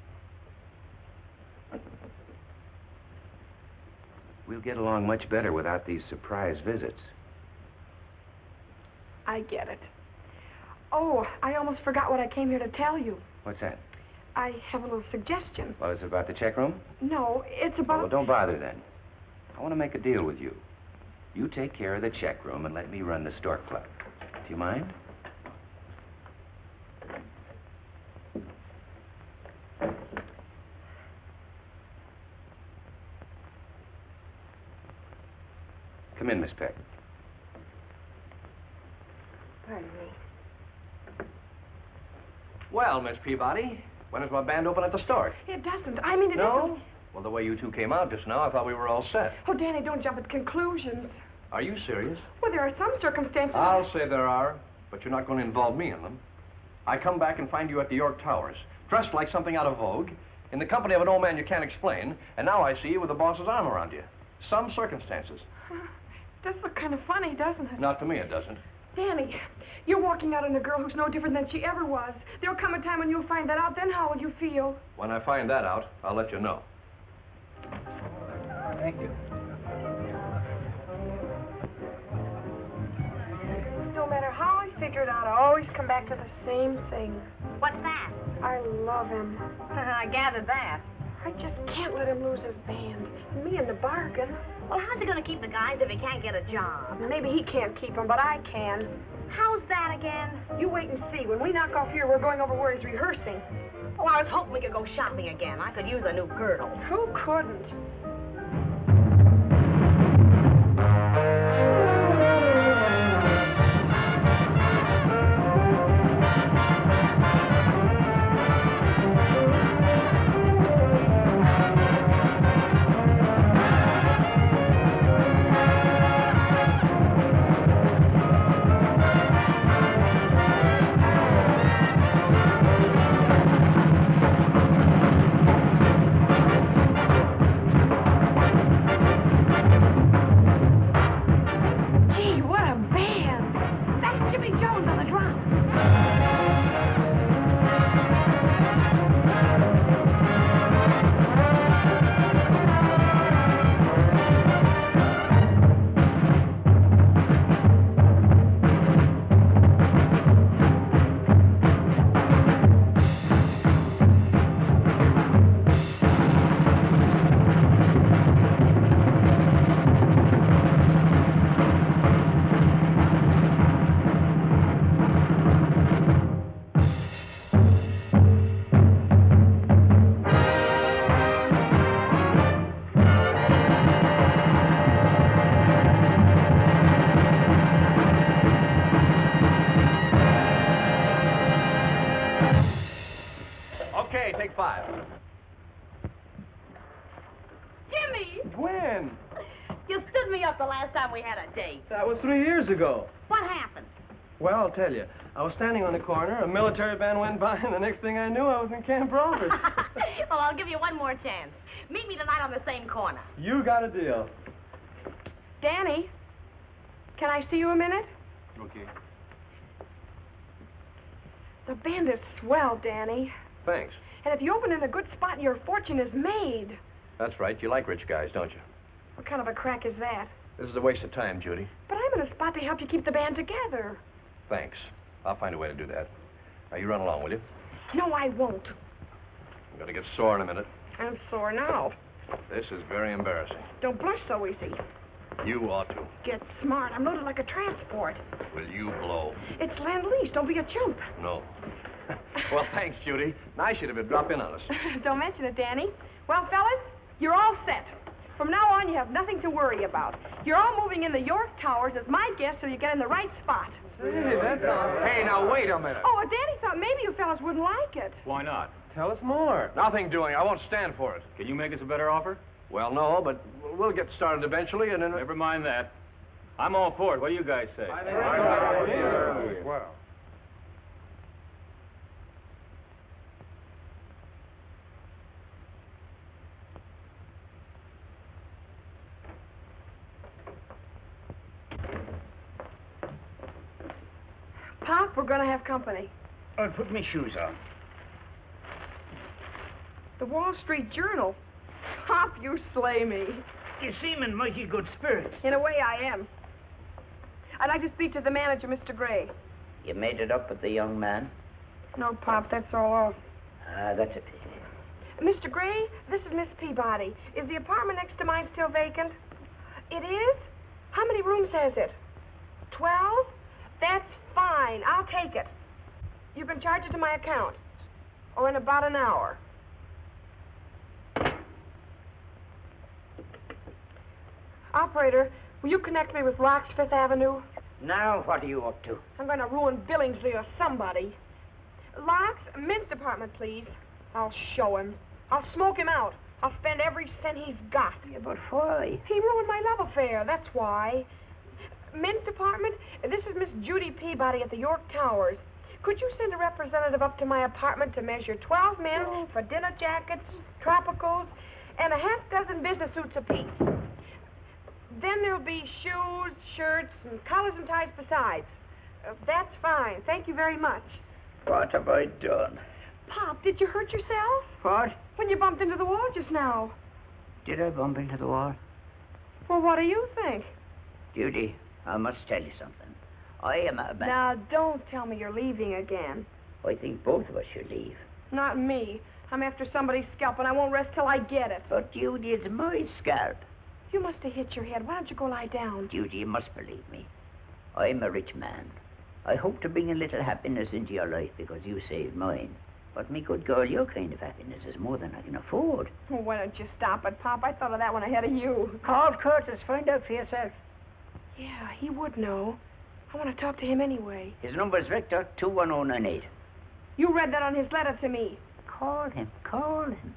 We'll get along much better without these surprise visits. I get it. Oh, I almost forgot what I came here to tell you. What's that? I have a little suggestion. Well, is it about the check room? No, it's about... Well, don't bother then. I want to make a deal with you. You take care of the check room and let me run the Stork Club. Do you mind? Come in, Miss Peck. Pardon me. Well, Miss Peabody, when does my band open at the Stork? It doesn't. I mean, it No? isn't. Well, the way you two came out just now, I thought we were all set. Oh, Danny, don't jump at conclusions. Are you serious? Well, there are some circumstances... I'll say there are, but you're not going to involve me in them. I come back and find you at the York Towers, dressed like something out of vogue, in the company of an old man you can't explain, and now I see you with the boss's arm around you. Some circumstances. Does look kind of funny, doesn't it? Not to me, it doesn't. Danny, you're walking out on a girl who's no different than she ever was. There'll come a time when you'll find that out. Then how will you feel? When I find that out, I'll let you know. Thank you. No matter how I figure it out, I always come back to the same thing. What's that? I love him. I gathered that. I just can't let him lose his band. And me in the bargain. Well, how's he going to keep the guys if he can't get a job? Maybe he can't keep them, but I can. How's that again? You wait and see. When we knock off here, we're going over where he's rehearsing. Oh, I was hoping we could go shopping again. I could use a new girdle. Who couldn't? Gwen! You stood me up the last time we had a date. That was 3 years ago. What happened? Well, I'll tell you. I was standing on the corner, a military band went by, and the next thing I knew, I was in Camp Roberts. Well, I'll give you one more chance. Meet me tonight on the same corner. You got a deal. Danny, can I see you a minute? Okay. The band is swell, Danny. Thanks. And if you open in a good spot, your fortune is made. That's right. You like rich guys, don't you? What kind of a crack is that? This is a waste of time, Judy. But I'm in a spot to help you keep the band together. Thanks. I'll find a way to do that. Now, you run along, will you? No, I won't. I'm going to get sore in a minute. I'm sore now. This is very embarrassing. Don't blush so easy. You ought to. Get smart. I'm loaded like a transport. Will you blow? It's Land-Lease. Don't be a chump. No. Well, thanks, Judy. Nice of you to drop in on us. Don't mention it, Danny. Well, fellas, you're all set. From now on, you have nothing to worry about. You're all moving in the York Towers as my guests so you get in the right spot. Hey, now, wait a minute. Oh, Danny thought maybe you fellas wouldn't like it. Why not? Tell us more. Nothing doing. I won't stand for it. Can you make us a better offer? Well, no, but we'll get started eventually, and then... Never mind that. I'm all for it. What do you guys say? Well. Pop, we're going to have company. I'll put my shoes on. The Wall Street Journal. Pop, you slay me. You seem in mighty good spirits. In a way, I am. I'd like to speak to the manager, Mr. Gray. You made it up with the young man? No, Pop, that's all off. Ah, that's a pity. Mr. Gray, this is Miss Peabody. Is the apartment next to mine still vacant? It is? How many rooms has it? 12? That's fine. I'll take it. You can charge it to my account. Oh, in about an hour. Operator, will you connect me with Locke's Fifth Avenue? Now, what are you up to? I'm going to ruin Billingsley or somebody. Locke's men's department, please. I'll show him. I'll smoke him out. I'll spend every cent he's got. Yeah, but why? He ruined my love affair, that's why. Men's department, this is Miss Judy Peabody at the York Towers. Could you send a representative up to my apartment to measure 12 men for dinner jackets, tropicals, and a half-dozen business suits apiece? Then there'll be shoes, shirts, and collars and ties besides. That's fine. Thank you very much. What have I done? Pop, did you hurt yourself? What? When you bumped into the wall just now. Did I bump into the wall? Well, what do you think? Judy, I must tell you something. I am a man. Now, don't tell me you're leaving again. I think both of us should leave. Not me. I'm after somebody's scalp, and I won't rest till I get it. But, Judy, it's my scalp. You must have hit your head. Why don't you go lie down? Judy, you must believe me. I'm a rich man. I hope to bring a little happiness into your life because you saved mine. But, me good girl, your kind of happiness is more than I can afford. Well, why don't you stop it, Pop? I thought of that one ahead of you. Call Curtis. Find out for yourself. Yeah, he would know. I want to talk to him anyway. His number's Victor 21098. You read that on his letter to me. Call him. Call him.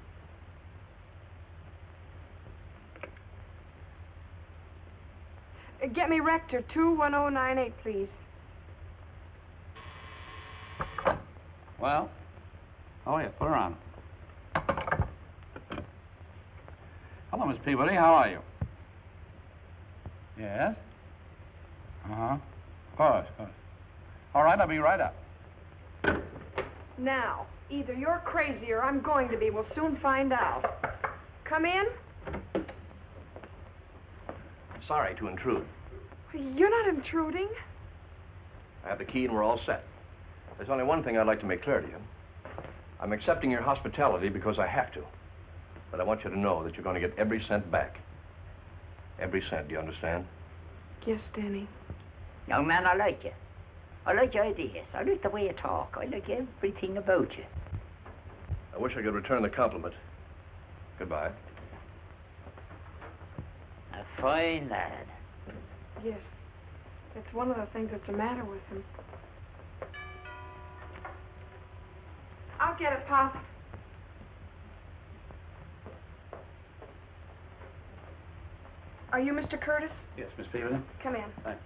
Get me Rector 21098, please. Well? Oh, yeah, put her on. Hello, Miss Peabody. How are you? Yes? Uh-huh. Of course. All right, I'll be right up. Now, either you're crazy or I'm going to be. We'll soon find out. Come in. Sorry to intrude. You're not intruding. I have the key and we're all set. There's only one thing I'd like to make clear to you. I'm accepting your hospitality because I have to. But I want you to know that you're going to get every cent back. Every cent, do you understand? Yes, Danny. Young man, I like you. I like your ideas. I like the way you talk. I like everything about you. I wish I could return the compliment. Goodbye. A fine lad. Yes. That's one of the things that's the matter with him. I'll get it, Pop. Are you Mr. Curtis? Yes, Miss Peabody. Come in. Thanks.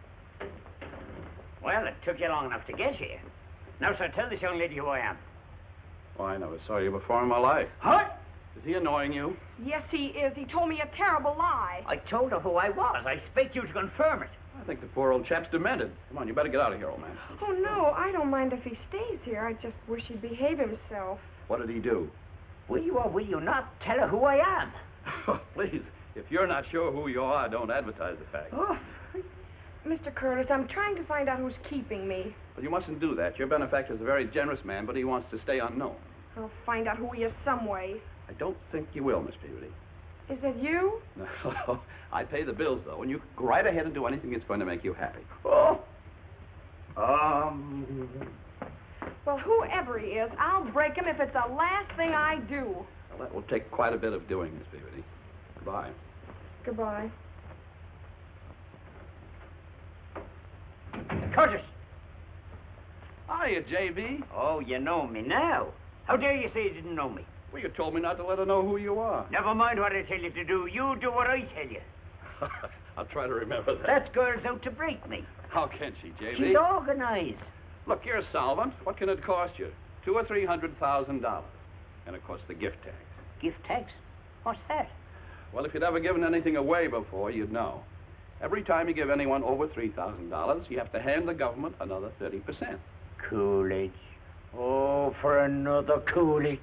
Well, it took you long enough to get here. Now, sir, tell this young lady who I am. Oh, I never saw you before in my life. What? Is he annoying you? Yes, he is. He told me a terrible lie. I told her who I was. I expect you to confirm it. I think the poor old chap's demented. Come on, you better get out of here, old man. Oh, no, I don't mind if he stays here. I just wish he'd behave himself. What did he do? Will you or will you not tell her who I am? Oh, please, if you're not sure who you are, don't advertise the fact. Oh, Mr. Curtis, I'm trying to find out who's keeping me. But you mustn't do that. Your benefactor's a very generous man, but he wants to stay unknown. I'll find out who he is some way. I don't think you will, Miss Peabody. Is it you? No, I pay the bills, though, and you go right ahead and do anything that's going to make you happy. Oh. Well, whoever he is, I'll break him if it's the last thing I do. Well, that will take quite a bit of doing, Miss Peabody. Goodbye. Goodbye. Curtis! Hiya, J.B. Oh, you know me now. How dare you say you didn't know me? Well, you told me not to let her know who you are. Never mind what I tell you to do. You do what I tell you. I'll try to remember that. That girl's out to break me. How can she, J.B.? She's organized. Look, you're a solvent. What can it cost you? $200,000 or $300,000. And, of course, the gift tax. Gift tax? What's that? Well, if you'd ever given anything away before, you'd know. Every time you give anyone over $3,000, you have to hand the government another 30%. Coolidge. Oh, for another Coolidge.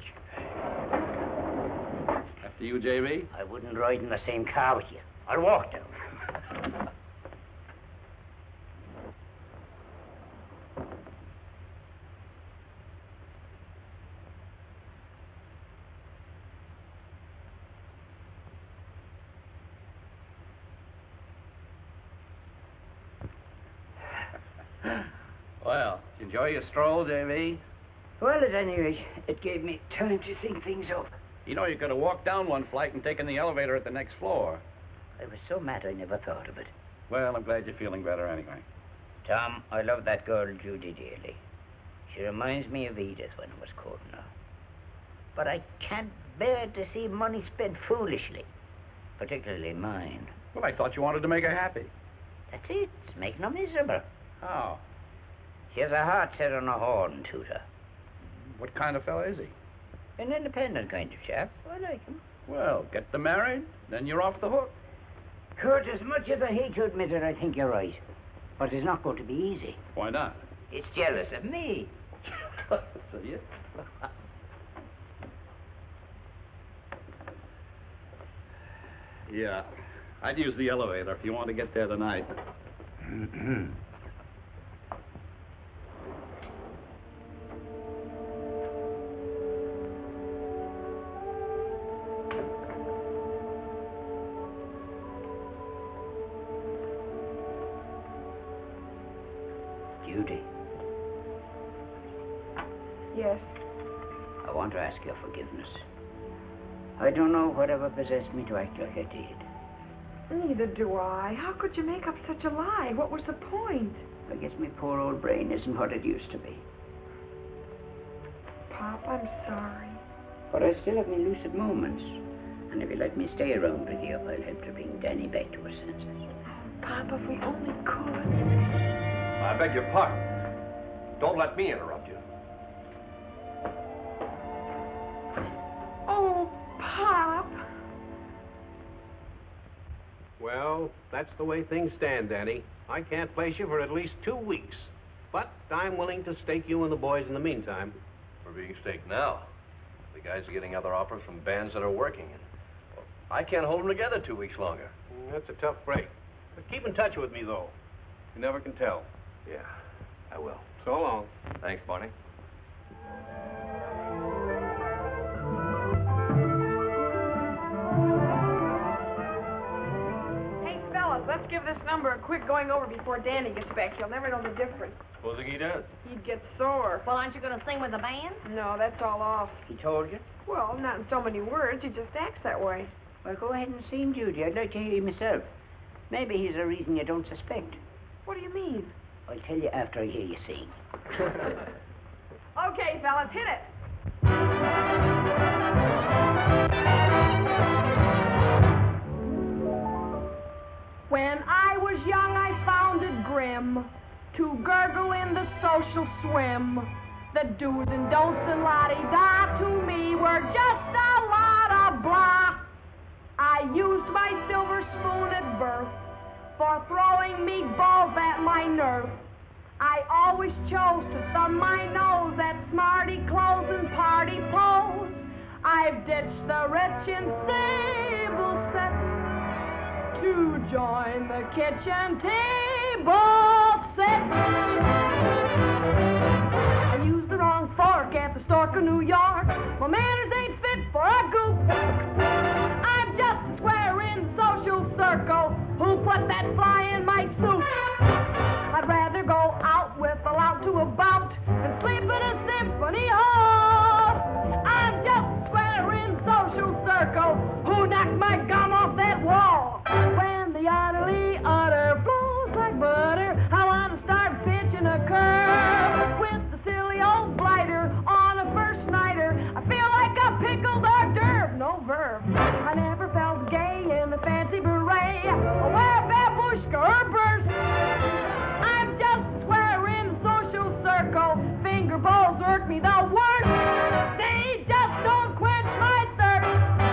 After you, J.B.? I wouldn't ride in the same car with you. I'll walk down. Well, did you enjoy your stroll, J.B.? Well, at any rate, it gave me time to think things over. You know, you could have walked down one flight and taken the elevator at the next floor. I was so mad I never thought of it. Well, I'm glad you're feeling better anyway. Tom, I love that girl, Judy, dearly. She reminds me of Edith when I was courting her. But I can't bear to see money spent foolishly, particularly mine. Well, I thought you wanted to make her happy. That's it. It's making her miserable. How? She has a heart set on a horn, Tutor. What kind of fella is he? An independent kind of chap. I like him. Well, get them married, then you're off the hook. Kurt, as much as I hate to admit it, I think you're right. But it's not going to be easy. Why not? It's jealous of me. So you... Yeah, I'd use the elevator if you want to get there tonight. Judy. Yes. I want to ask your forgiveness. I don't know whatever possessed me to act like I did. Neither do I. How could you make up such a lie? What was the point? I guess my poor old brain isn't what it used to be. Pop, I'm sorry. But I still have my lucid moments. And if you let me stay around with you, I'll help to bring Danny back to her senses. Pop, if we only could. I beg your pardon. Don't let me interrupt you. Oh, Pop. Well, that's the way things stand, Danny. I can't place you for at least 2 weeks. But I'm willing to stake you and the boys in the meantime. We're being staked now. The guys are getting other offers from bands that are working. And I can't hold them together 2 weeks longer. That's a tough break. But keep in touch with me, though. You never can tell. Yeah, I will. So long. Thanks, Barney. Hey, fellas, let's give this number a quick going over before Danny gets back. He'll never know the difference. Supposing he does? He'd get sore. Well, aren't you going to sing with the band? No, that's all off. He told you? Well, not in so many words. He just acts that way. Well, go ahead and sing, Judy. I'd like to hear you myself. Maybe he's a reason you don't suspect. What do you mean? I'll tell you after I hear you sing. Okay, fellas, hit it. When I was young, I found it grim to gurgle in the social swim. The do's and don'ts and la-di-da to me were just a lot of blah. I used my silver spoon at birth for throwing meatballs at my nerve. I always chose to thumb my nose at smarty clothes and party pose. I've ditched the rich and stable set to join the kitchen table set. I used the wrong fork at the Stork Club. New York. My manners ain't fit for a goof. I'm just a square in the social circle. Who put that fly in my suit? I'd rather go out with a lout to a bout and sleep in a symphony hall. I'm just a square in the social circle. Who knocked my gum off that wall? When the utterly utter flows like butter, I want to start pitching a curve with the silly old blighter on a first nighter. I feel like a pickled hors d'oeuvre, no verb. I never felt gay in the fancy beret or wear a babushka or burst. I'm just a square in the social circle. Finger bowls irk me the worst. They just don't quench my thirst.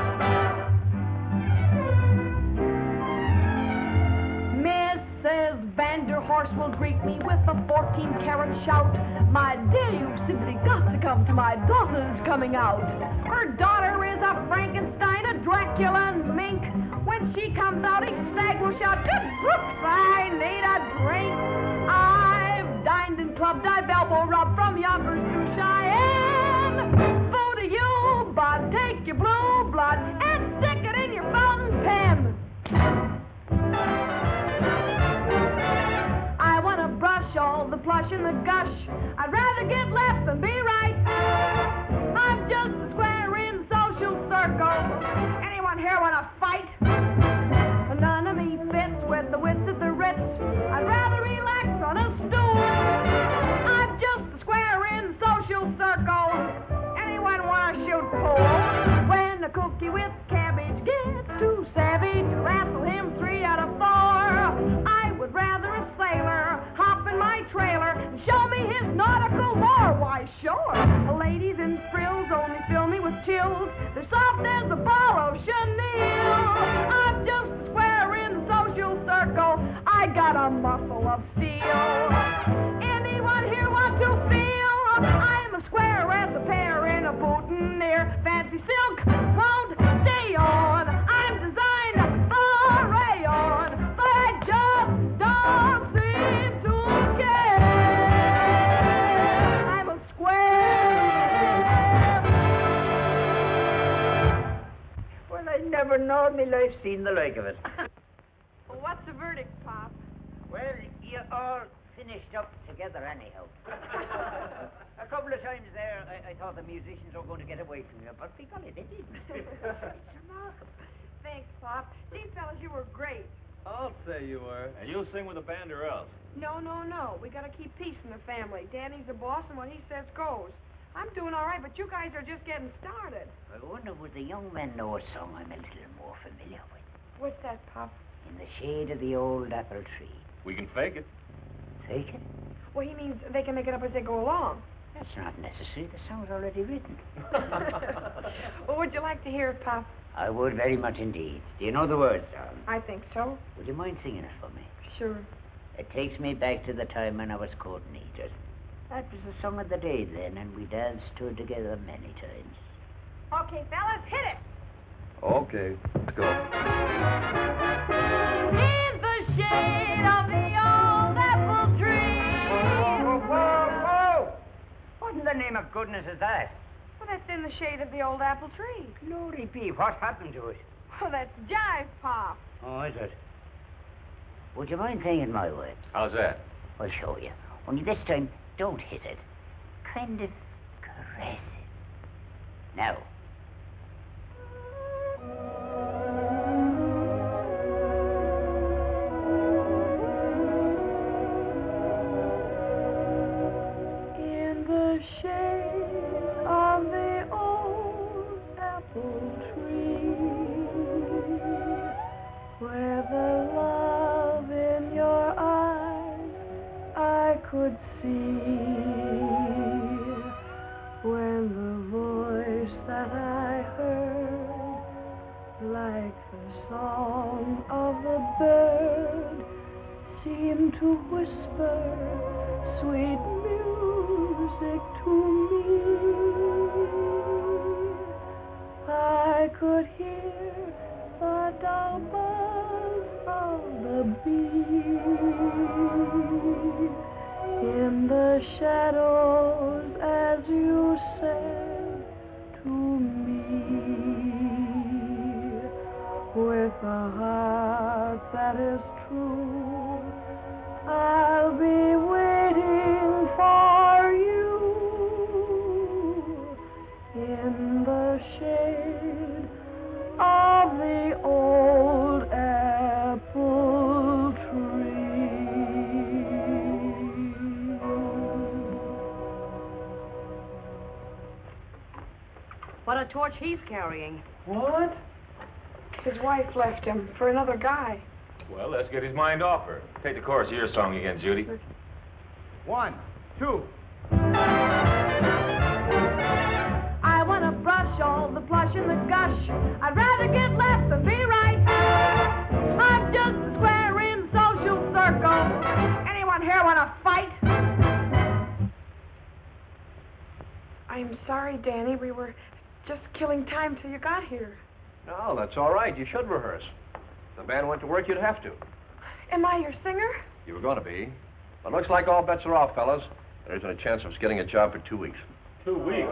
Mrs. Vanderhorst will greet me with a 14-carat shout. My dear, you've simply got to come to my daughter's coming out. Her daughter is a Frankenstein, a Dracula, and mink. When she comes out, each stag will shout, "Good brooks, I need a drink." I've dined and clubbed, I've elbow rubbed from Yonkers to Cheyenne. Fool to you, but take your blue blood and stick it in your fountain pen. I want to brush all the plush and the gush. I'd rather get left than be right. I'm just a square in the social circle. Anyone here want to fight? None of me fits with the wits of the Ritz. I'd rather relax on a stool. I'm just a square in the social circle. Anyone want to shoot pool? When a cookie with cabbage gets too savage, rattle him 3 out of 4. I would rather a sailor hop in my trailer and show me his nautical lore. Why, sure. Ladies in frills only fill me with chills. They're soft as a ball of chenille. I'm just a square in the social circle. I got a muscle of steel. Anyone here want to feel? I'm a square as a pear in a boutonniere. Fancy silk won't stay on. I'm designed for rayon, but I just don't seem to care. I'm a square. Well, I never know in my life seen the like of it. Well, what's the verdict, Pop? Well, you all finished up together anyhow. A couple of times there, I thought the musicians were going to get away from you, but by golly, they didn't. It's remarkable. Thanks, Pop. Gee, fellas, you were great. I'll say you were. And you'll sing with the band or else. No. We gotta keep peace in the family. Danny's the boss, and what he says goes. I'm doing all right, but you guys are just getting started. I wonder would the young men know a song I'm a little more familiar with. What's that, Pop? In the shade of the old apple tree. We can fake it. Fake it? Well, he means they can make it up as they go along. That's not necessary. The song's already written. Well, would you like to hear it, Pop? I would very much indeed. Do you know the words, darling? I think so. Would you mind singing it for me? Sure. It takes me back to the time when I was coordinator. That was the song of the day then, and we danced to it together many times. Okay, fellas, hit it. Okay, let's go. In the shade of the old apple tree. Whoa! What in the name of goodness is that? Well, that's in the shade of the old apple tree. Glory be, what happened to it? Well, that's jive, Pop. Oh, is it? Would you mind saying it my words? How's that? I'll show you. Only this time, don't hit it. Kind of caress it. Now. In the shade of the old apple tree, where the love in your eyes I could see, when the voice that I heard, like the song of the bird, seemed to whisper sweet music to me. I could hear the dull buzz of the bee in the shadows as you said that is true. I'll be waiting for you in the shade of the old apple tree. What a torch he's carrying. What? His wife left him for another guy. Well, let's get his mind off her. Take the chorus of your song again, Judy. 1, 2. I want to brush all the plush and the gush. I'd rather get left than be right. I'm just a square in social circle. Anyone here want to fight? I'm sorry, Danny. We were just killing time till you got here. No, that's all right. You should rehearse. If the band went to work, you'd have to. Am I your singer? You were going to be. But looks like all bets are off, fellas. There isn't a chance of us getting a job for 2 weeks. 2 weeks?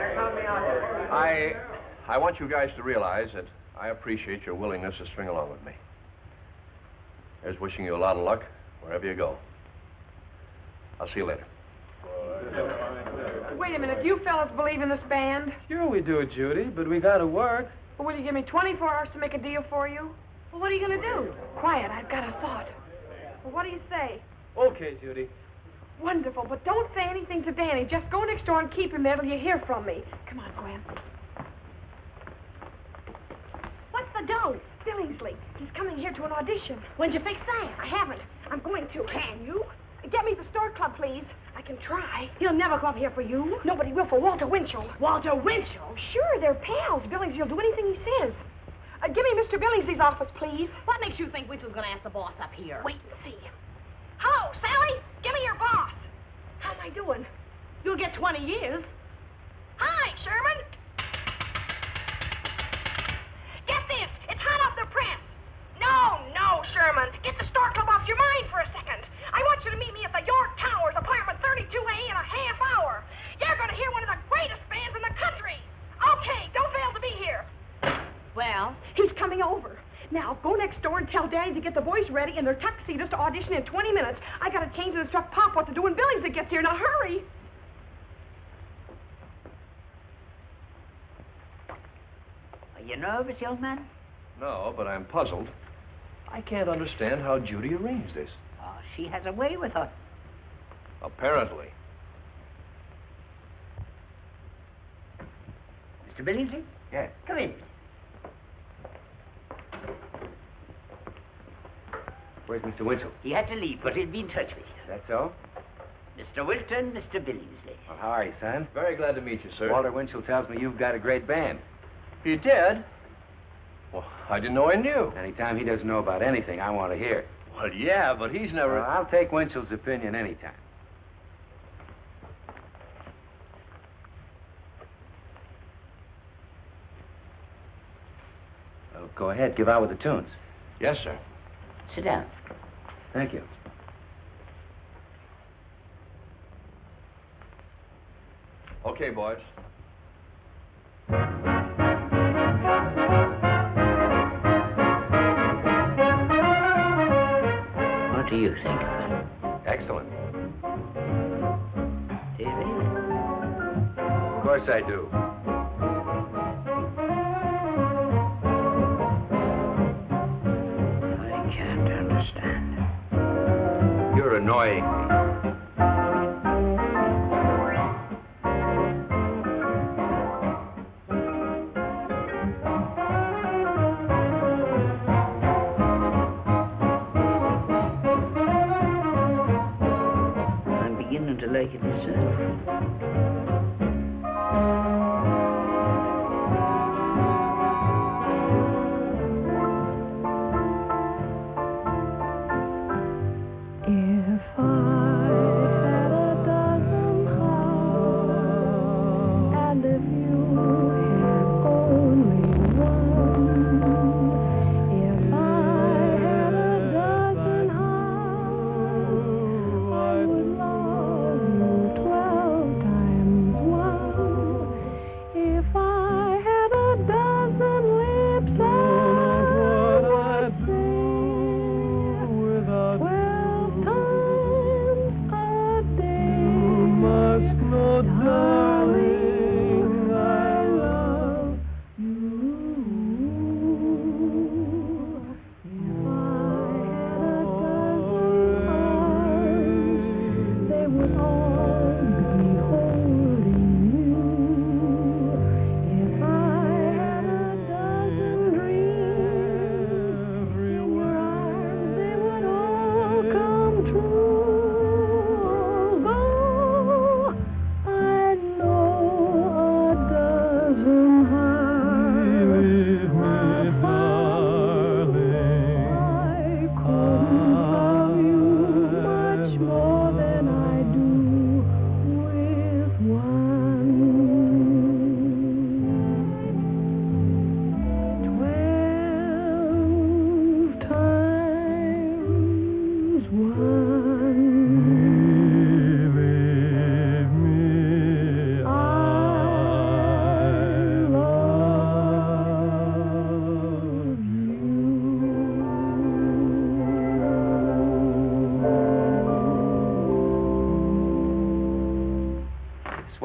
I want you guys to realize that I appreciate your willingness to string along with me. Here's wishing you a lot of luck wherever you go. I'll see you later. Wait a minute. You fellas believe in this band? Sure we do, Judy, but we gotta work. Well, will you give me 24 hours to make a deal for you? Well, what are you going to do? Quiet. I've got a thought. Well, what do you say? Okay, Judy. Wonderful, but don't say anything to Danny. Just go next door and keep him there till you hear from me. Come on, Gwen. What's the dough? Billingsley. He's coming here to an audition. When'd you fix that? I haven't. I'm going to. Can you? Get me the Stork Club, please. I can try. He'll never come up here for you. Nobody will for Walter Winchell. Walter Winchell? Sure, they're pals. Billingsley will do anything he says. Give me Mr. Billingsley's office, please. What makes you think Winchell's going to ask the boss up here? Wait and see. Hello, Sally. Give me your boss. How am I doing? You'll get 20 years. Hi, Sherman. Get this. It's hot off the press. No, Sherman. Get the Stork Club off your mind for a second. I want you to meet me at the York Towers, apartment 32A, in a half hour. You're going to hear one of the greatest bands in the country. Okay, don't fail to be here. Well, he's coming over. Now, go next door and tell Daddy to get the boys ready in their tuxedos to audition in 20 minutes. I got to change and instruct Pop what to do when Billingsley gets here. Now, hurry. Are you nervous, young man? No, but I'm puzzled. I can't understand how Judy arranged this. Oh, she has a way with her. Apparently. Mr. Billingsley? Yes. Come in. Where's Mr. Winchell? He had to leave, but he'll be in touch with you. That's so? Mr. Wilton, Mr. Billingsley. Well, how are you, son? Very glad to meet you, sir. Walter Winchell tells me you've got a great band. He did? Well, I didn't know I knew. Anytime he doesn't know about anything, I want to hear. Well, yeah, but he's never... Well, I'll take Winchell's opinion anytime. Well, go ahead, give out with the tunes. Yes, sir. Sit down. Thank you. Okay, boys. What do you think of it? Excellent. Do you really? Of course I do. I can't understand. You're annoying me. I'm beginning to like it myself. If I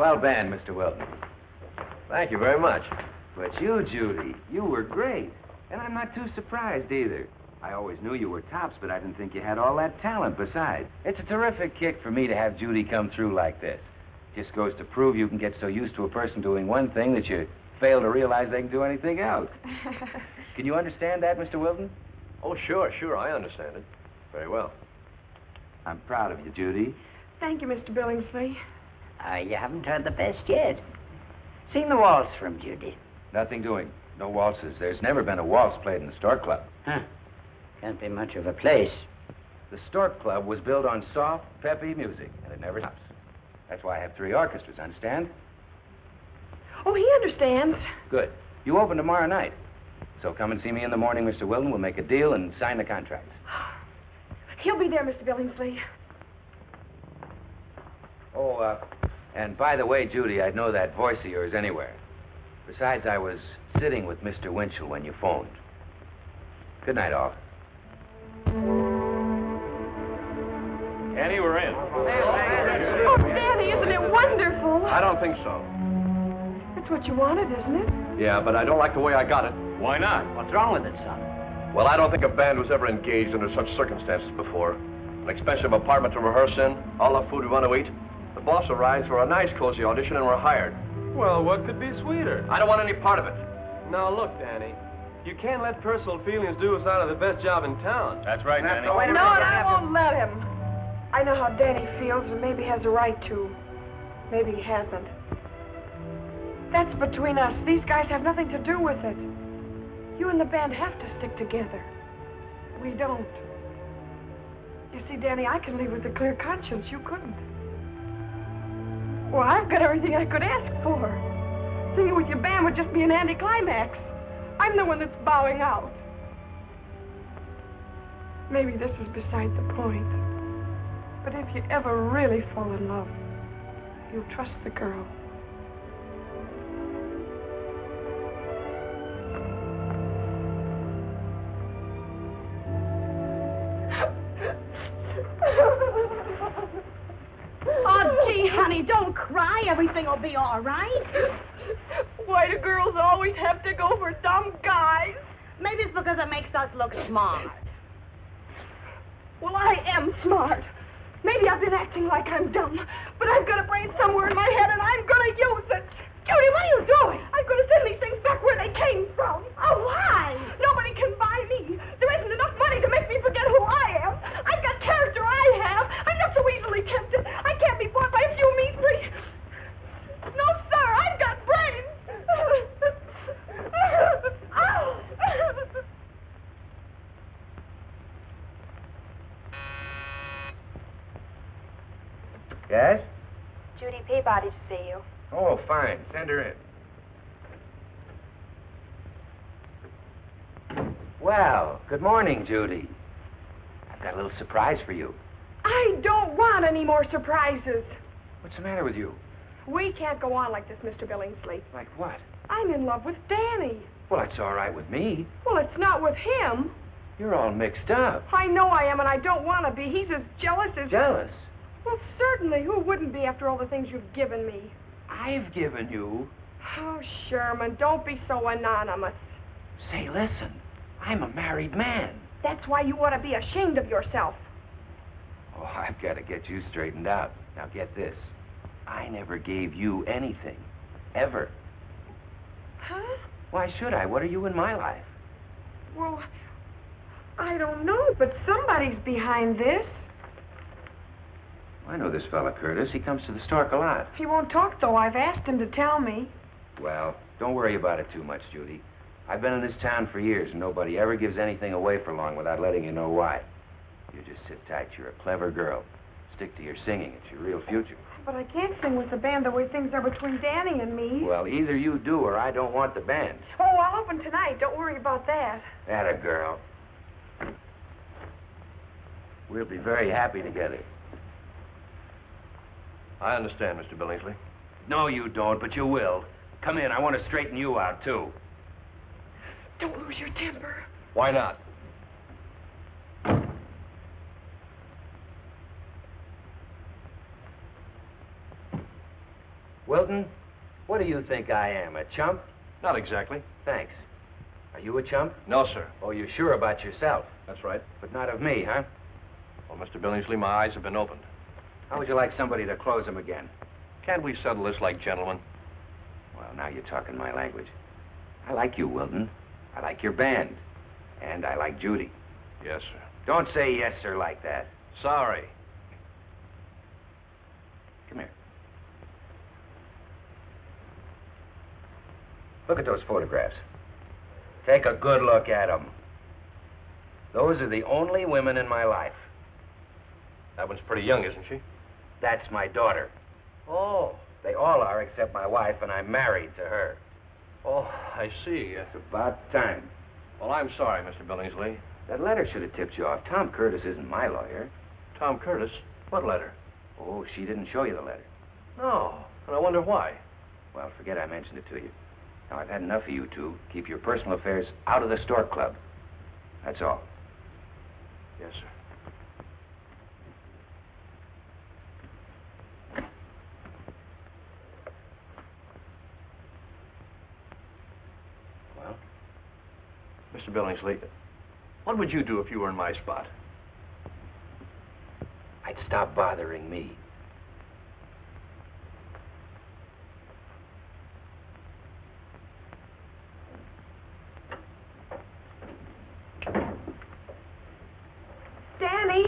Swell band, Mr. Wilton. Thank you very much. But you, Judy, you were great. And I'm not too surprised either. I always knew you were tops, but I didn't think you had all that talent besides. It's a terrific kick for me to have Judy come through like this. Just goes to prove you can get so used to a person doing one thing that you fail to realize they can do anything else. Can you understand that, Mr. Wilton? Oh, sure, I understand it. Very well. I'm proud of you, Judy. Thank you, Mr. Billingsley. You haven't heard the best yet. Sing the waltz from Judy. Nothing doing. No waltzes. There's never been a waltz played in the Stork Club. Huh. Can't be much of a place. The Stork Club was built on soft, peppy music, and it never stops. That's why I have 3 orchestras, understand? Oh, he understands. Good. You open tomorrow night. So come and see me in the morning, Mr. Wilton. We'll make a deal and sign the contracts. He'll be there, Mr. Billingsley. Oh, and by the way, Judy, I'd know that voice of yours anywhere. Besides, I was sitting with Mr. Winchell when you phoned. Good night, all. Annie, we're in. Oh, Danny, isn't it wonderful? I don't think so. It's what you wanted, isn't it? Yeah, but I don't like the way I got it. Why not? What's wrong with it, son? Well, I don't think a band was ever engaged under such circumstances before. An expensive apartment to rehearse in, all the food we want to eat. The boss arrives for a nice, cozy audition, and we're hired. Well, what could be sweeter? I don't want any part of it. Now, look, Danny. You can't let personal feelings do us out of the best job in town. That's right, Danny. No, and I won't let him. I know how Danny feels and maybe has a right to. Maybe he hasn't. That's between us. These guys have nothing to do with it. You and the band have to stick together. We don't. You see, Danny, I can leave with a clear conscience. You couldn't. Well, I've got everything I could ask for. Singing with your band would just be an anticlimax. I'm the one that's bowing out. Maybe this is beside the point. But if you ever really fall in love, you'll trust the girl. Oh, gee, honey, don't cry. Everything will be all right. Why do girls always have to go for dumb guys? Maybe it's because it makes us look smart. Well, I am smart. Maybe I've been acting like I'm dumb, but I've got a brain somewhere in my head, and I'm going to use it. Judy, what are you doing? I'm going to send these things back where they came from. Oh, why? Nobody can buy me. There isn't enough money to make me forget who I am. I've got character I have. I'm not so easily tempted. I can't be bought by a few measly... No, sir, I've got brains. Yes? Judy Peabody to see you. Oh, fine. Send her in. Well, good morning, Judy. I've got a little surprise for you. I don't want any more surprises. What's the matter with you? We can't go on like this, Mr. Billingsley. Like what? I'm in love with Danny. Well, that's all right with me. Well, it's not with him. You're all mixed up. I know I am, and I don't want to be. He's as jealous as... Jealous? Well, certainly. Who wouldn't be after all the things you've given me? I've given you... Oh, Sherman, don't be so anonymous. Say, listen. I'm a married man. That's why you ought to be ashamed of yourself. Oh, I've got to get you straightened out. Now, get this. I never gave you anything. Ever. Huh? Why should I? What are you in my life? Well, I don't know, but somebody's behind this. I know this fella, Curtis. He comes to the Stork a lot. He won't talk, though. I've asked him to tell me. Well, don't worry about it too much, Judy. I've been in this town for years, and nobody ever gives anything away for long without letting you know why. You just sit tight. You're a clever girl. Stick to your singing. It's your real future. But I can't sing with the band the way things are between Danny and me. Well, either you do or I don't want the band. Oh, I'll open tonight. Don't worry about that. Atta girl. We'll be very happy together. I understand, Mr. Billingsley. No, you don't, but you will. Come in. I want to straighten you out, too. Don't lose your temper. Why not? Wilton, what do you think I am, a chump? Not exactly. Thanks. Are you a chump? No, sir. Oh, you're sure about yourself? That's right. But not of me, huh? Well, Mr. Billingsley, my eyes have been opened. How would you like somebody to close them again? Can't we settle this like gentlemen? Well, now you're talking my language. I like you, Wilton. I like your band. And I like Judy. Yes, sir. Don't say yes, sir, like that. Sorry. Come here. Look at those photographs. Take a good look at them. Those are the only women in my life. That one's pretty young, isn't she? That's my daughter. Oh. They all are except my wife, and I'm married to her. Oh, I see. It's about time. Well, I'm sorry, Mr. Billingsley. That letter should have tipped you off. Tom Curtis isn't my lawyer. Tom Curtis? What letter? Oh, she didn't show you the letter. No, and I wonder why. Well, forget I mentioned it to you. Now, I've had enough of you two. Keep your personal affairs out of the Stork Club. That's all. Yes, sir. Well? Mr. Billingsley, what would you do if you were in my spot? I'd stop bothering me. Danny!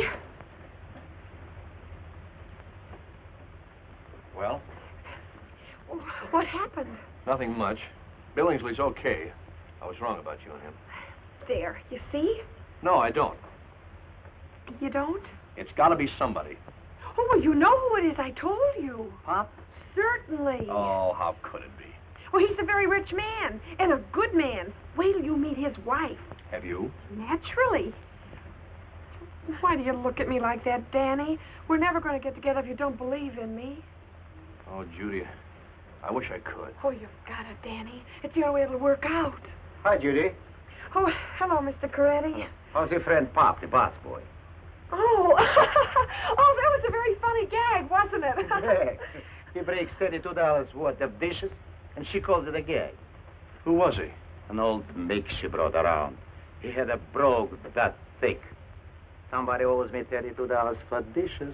Well? What happened? Nothing much. Billingsley's okay. I was wrong about you and him. There, you see? No, I don't. You don't? It's got to be somebody. Oh, well, you know who it is. I told you. Pop? Certainly. Oh, how could it be? Well, he's a very rich man, and a good man. Wait till you meet his wife. Have you? Naturally. Why do you look at me like that, Danny? We're never going to get together if you don't believe in me. Oh, Judy, I wish I could. Oh, you've got it, Danny. It's the only way it'll work out. Hi, Judy. Oh, hello, Mr. Coretti. How's your friend Pop, the boss boy? Oh, oh, that was a very funny gag, wasn't it? Yeah. He breaks $32 worth of dishes, and she calls it a gag. Who was he? An old mix she brought around. He had a brogue that thick. Somebody owes me $32 for dishes.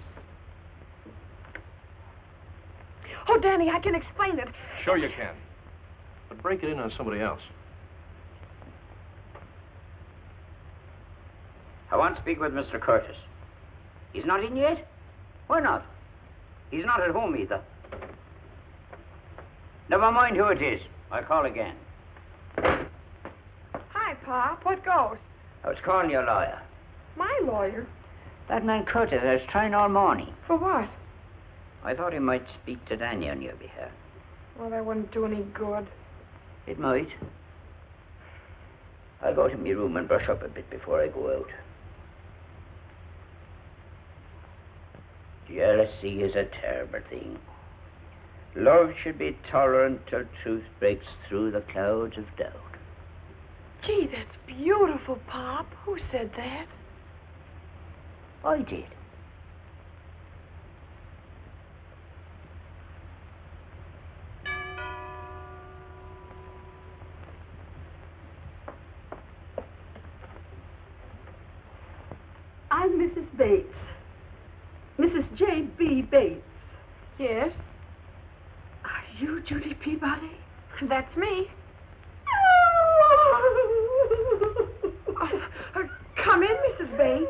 Oh, Danny, I can explain it. Sure you can. But break it in on somebody else. I want to speak with Mr. Curtis. He's not in yet? Why not? He's not at home either. Never mind who it is. I'll call again. Hi, Pop. What goes? I was calling your lawyer. My lawyer? That man Curtis, I was trying all morning. For what? I thought he might speak to Danny on your behalf. Well, that wouldn't do any good. It might. I'll go to my room and brush up a bit before I go out. Jealousy is a terrible thing. Love should be tolerant till truth breaks through the clouds of doubt. Gee, that's beautiful, Pop. Who said that? I did. I'm Mrs. Bates. Mrs. J.B. Bates. Yes? Are you Judy Peabody? That's me. Come in, Mrs. Bates.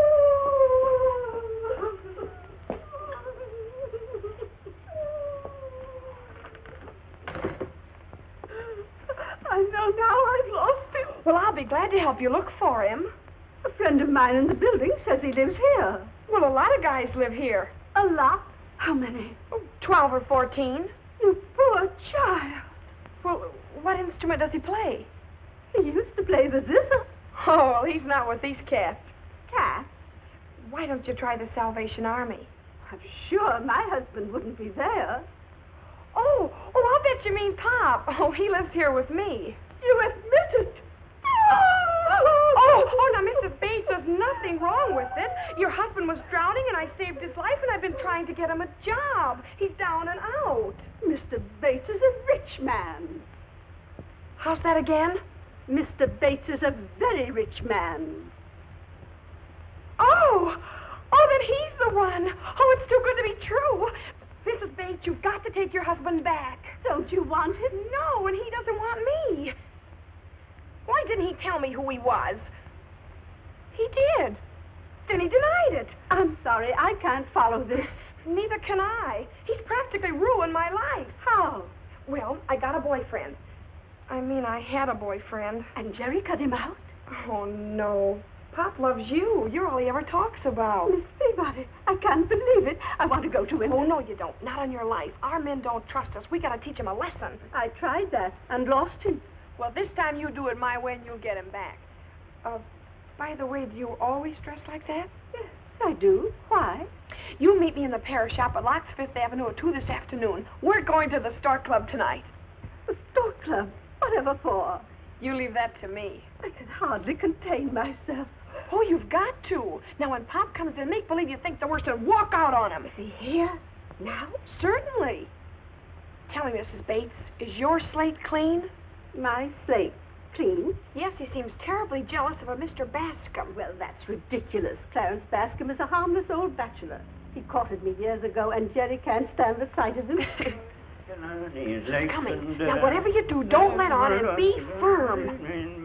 I know now I've lost him. Well, I'll be glad to help you look for him. A friend of mine in the building says he lives here. Well, a lot of guys live here. A lot? How many? 12 or 14. You poor child. Well, what instrument does he play? He used to play the zither. Oh, well, he's not with these cats. Cats? Why don't you try the Salvation Army? I'm sure my husband wouldn't be there. Oh, I'll bet you mean Pop. Oh, he lives here with me. You admit it. Oh, Oh, now, Mrs. Bates, there's nothing wrong with it. Your husband was drowning, and I saved his life, and I've been trying to get him a job. He's down and out. Mr. Bates is a rich man. How's that again? Mr. Bates is a very rich man. Oh, then he's the one. Oh, it's too good to be true. Mrs. Bates, you've got to take your husband back. Don't you want him? No, and he doesn't want me. Why didn't he tell me who he was? He did. Then he denied it. I'm sorry, I can't follow this. Neither can I. He's practically ruined my life. How? Well, I got a boyfriend. I had a boyfriend. And Jerry cut him out? Oh, no. Pop loves you. You're all he ever talks about. Miss Peabody, I can't believe it. I want to go to him. Oh, no, you don't. Not on your life. Our men don't trust us. We got to teach him a lesson. I tried that and lost him. Well, this time you do it my way and you'll get him back. By the way, do you always dress like that? Yes, I do. Why? You meet me in the Paris shop at Locke's 5th Avenue at 2 this afternoon. We're going to the Stork Club tonight. The Stork Club? Whatever for? You leave that to me. I can hardly contain myself. Oh, you've got to. Now, when Pop comes in, make believe you think the worst and walk out on him. Is he here? Now? Certainly. Tell me, Mrs. Bates, is your slate clean? My slate clean? Yes, he seems terribly jealous of a Mr. Bascom. Well, that's ridiculous. Clarence Bascom is a harmless old bachelor. He courted me years ago, and Jerry can't stand the sight of him. Coming. Now, whatever you do, don't let on and be firm.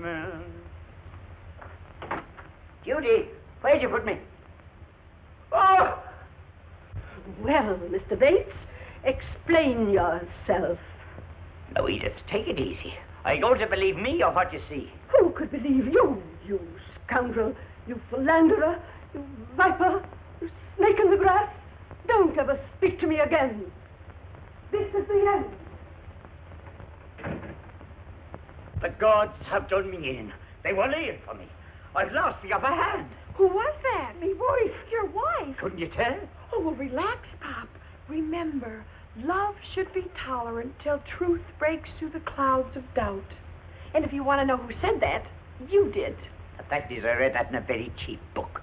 Judy, where'd you put me? Oh! Well, Mr. Bates, explain yourself. Now, Edith, take it easy. Are you going to believe me or what you see? Who could believe you, you scoundrel, you philanderer, you viper, you snake in the grass? Don't ever speak to me again. This is the end. The gods have done me in. They were laying for me. I've lost the upper hand. Who was that? Me wife. Your wife. Couldn't you tell? Oh, well, relax, Pop. Remember, love should be tolerant till truth breaks through the clouds of doubt. And if you want to know who said that, you did. The fact is, I read that in a very cheap book.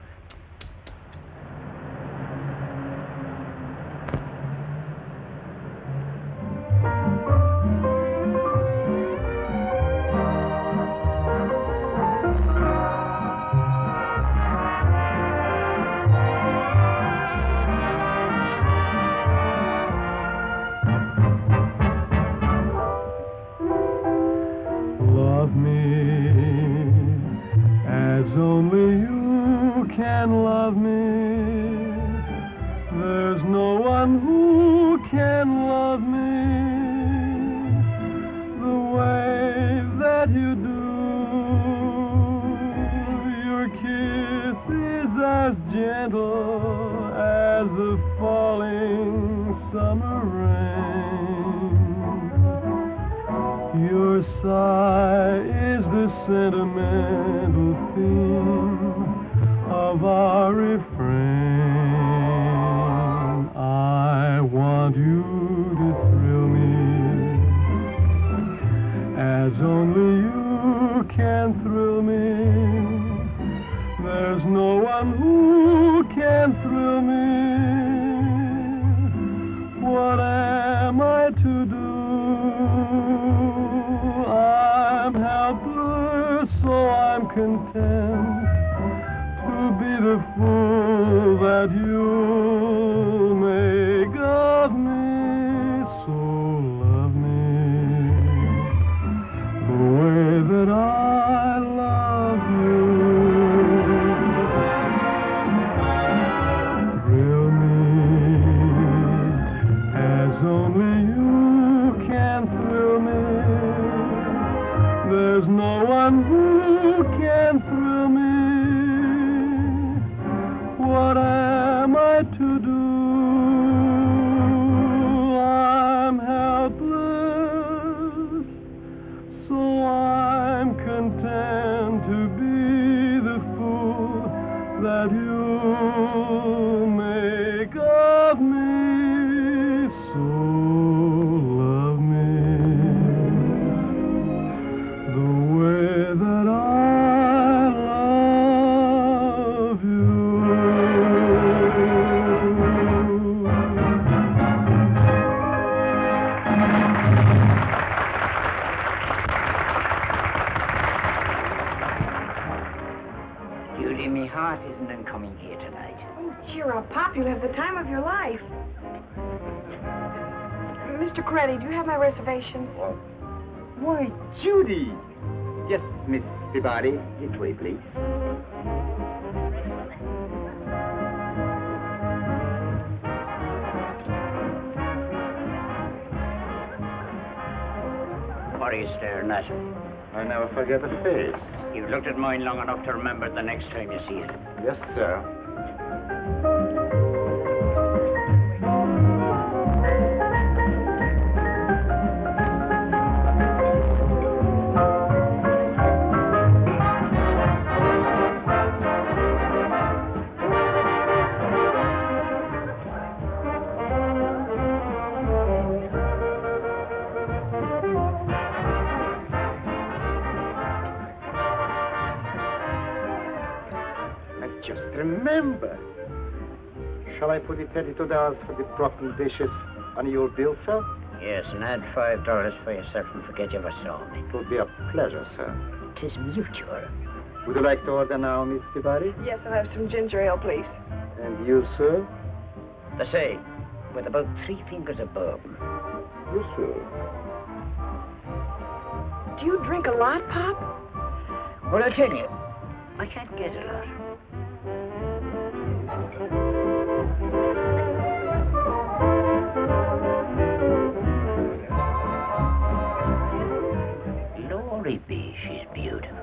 heart isn't in coming here tonight. Oh, cheer up, Pop. You'll have the time of your life. Mr. Coretti, do you have my reservations? Why, Judy! Yes, Miss Peabody. This way, please. What are you staring at? I never forget a face. You've looked at mine long enough to remember it the next time you see it. Yes, sir. Remember. Shall I put the $32 for the broken dishes on your bill, sir? Yes, and add $5 for yourself and forget you ever saw me. It would be a pleasure, sir. 'Tis mutual. Would you like to order now, Miss Peabody? Yes, I'll have some ginger ale, please. And you, sir? The same, with about 3 fingers of bourbon. You, sir? Do you drink a lot, Pop? Well, I'll tell you, I can't get a lot. Glory be, she's beautiful.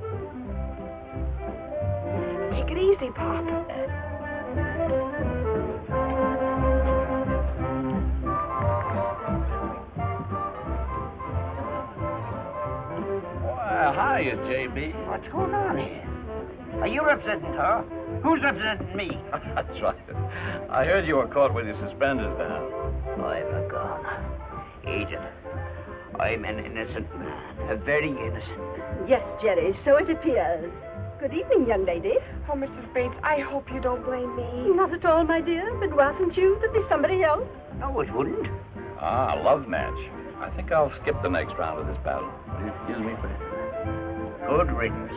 Take it easy, Pop. Well, hiya, JB. What's going on here? Are you representing her? Who's representing me? That's right. I heard you were caught with your suspenders down. I'm a goner. Edith, I'm an innocent man. A very innocent man. Yes, Jerry, so it appears. Good evening, young lady. Oh, Mrs. Bates, I hope you don't blame me. Not at all, my dear. But wasn't you? There'd be somebody else. No, it wouldn't. Ah, love match. I think I'll skip the next round of this battle. Will you excuse me, please? Good riddance.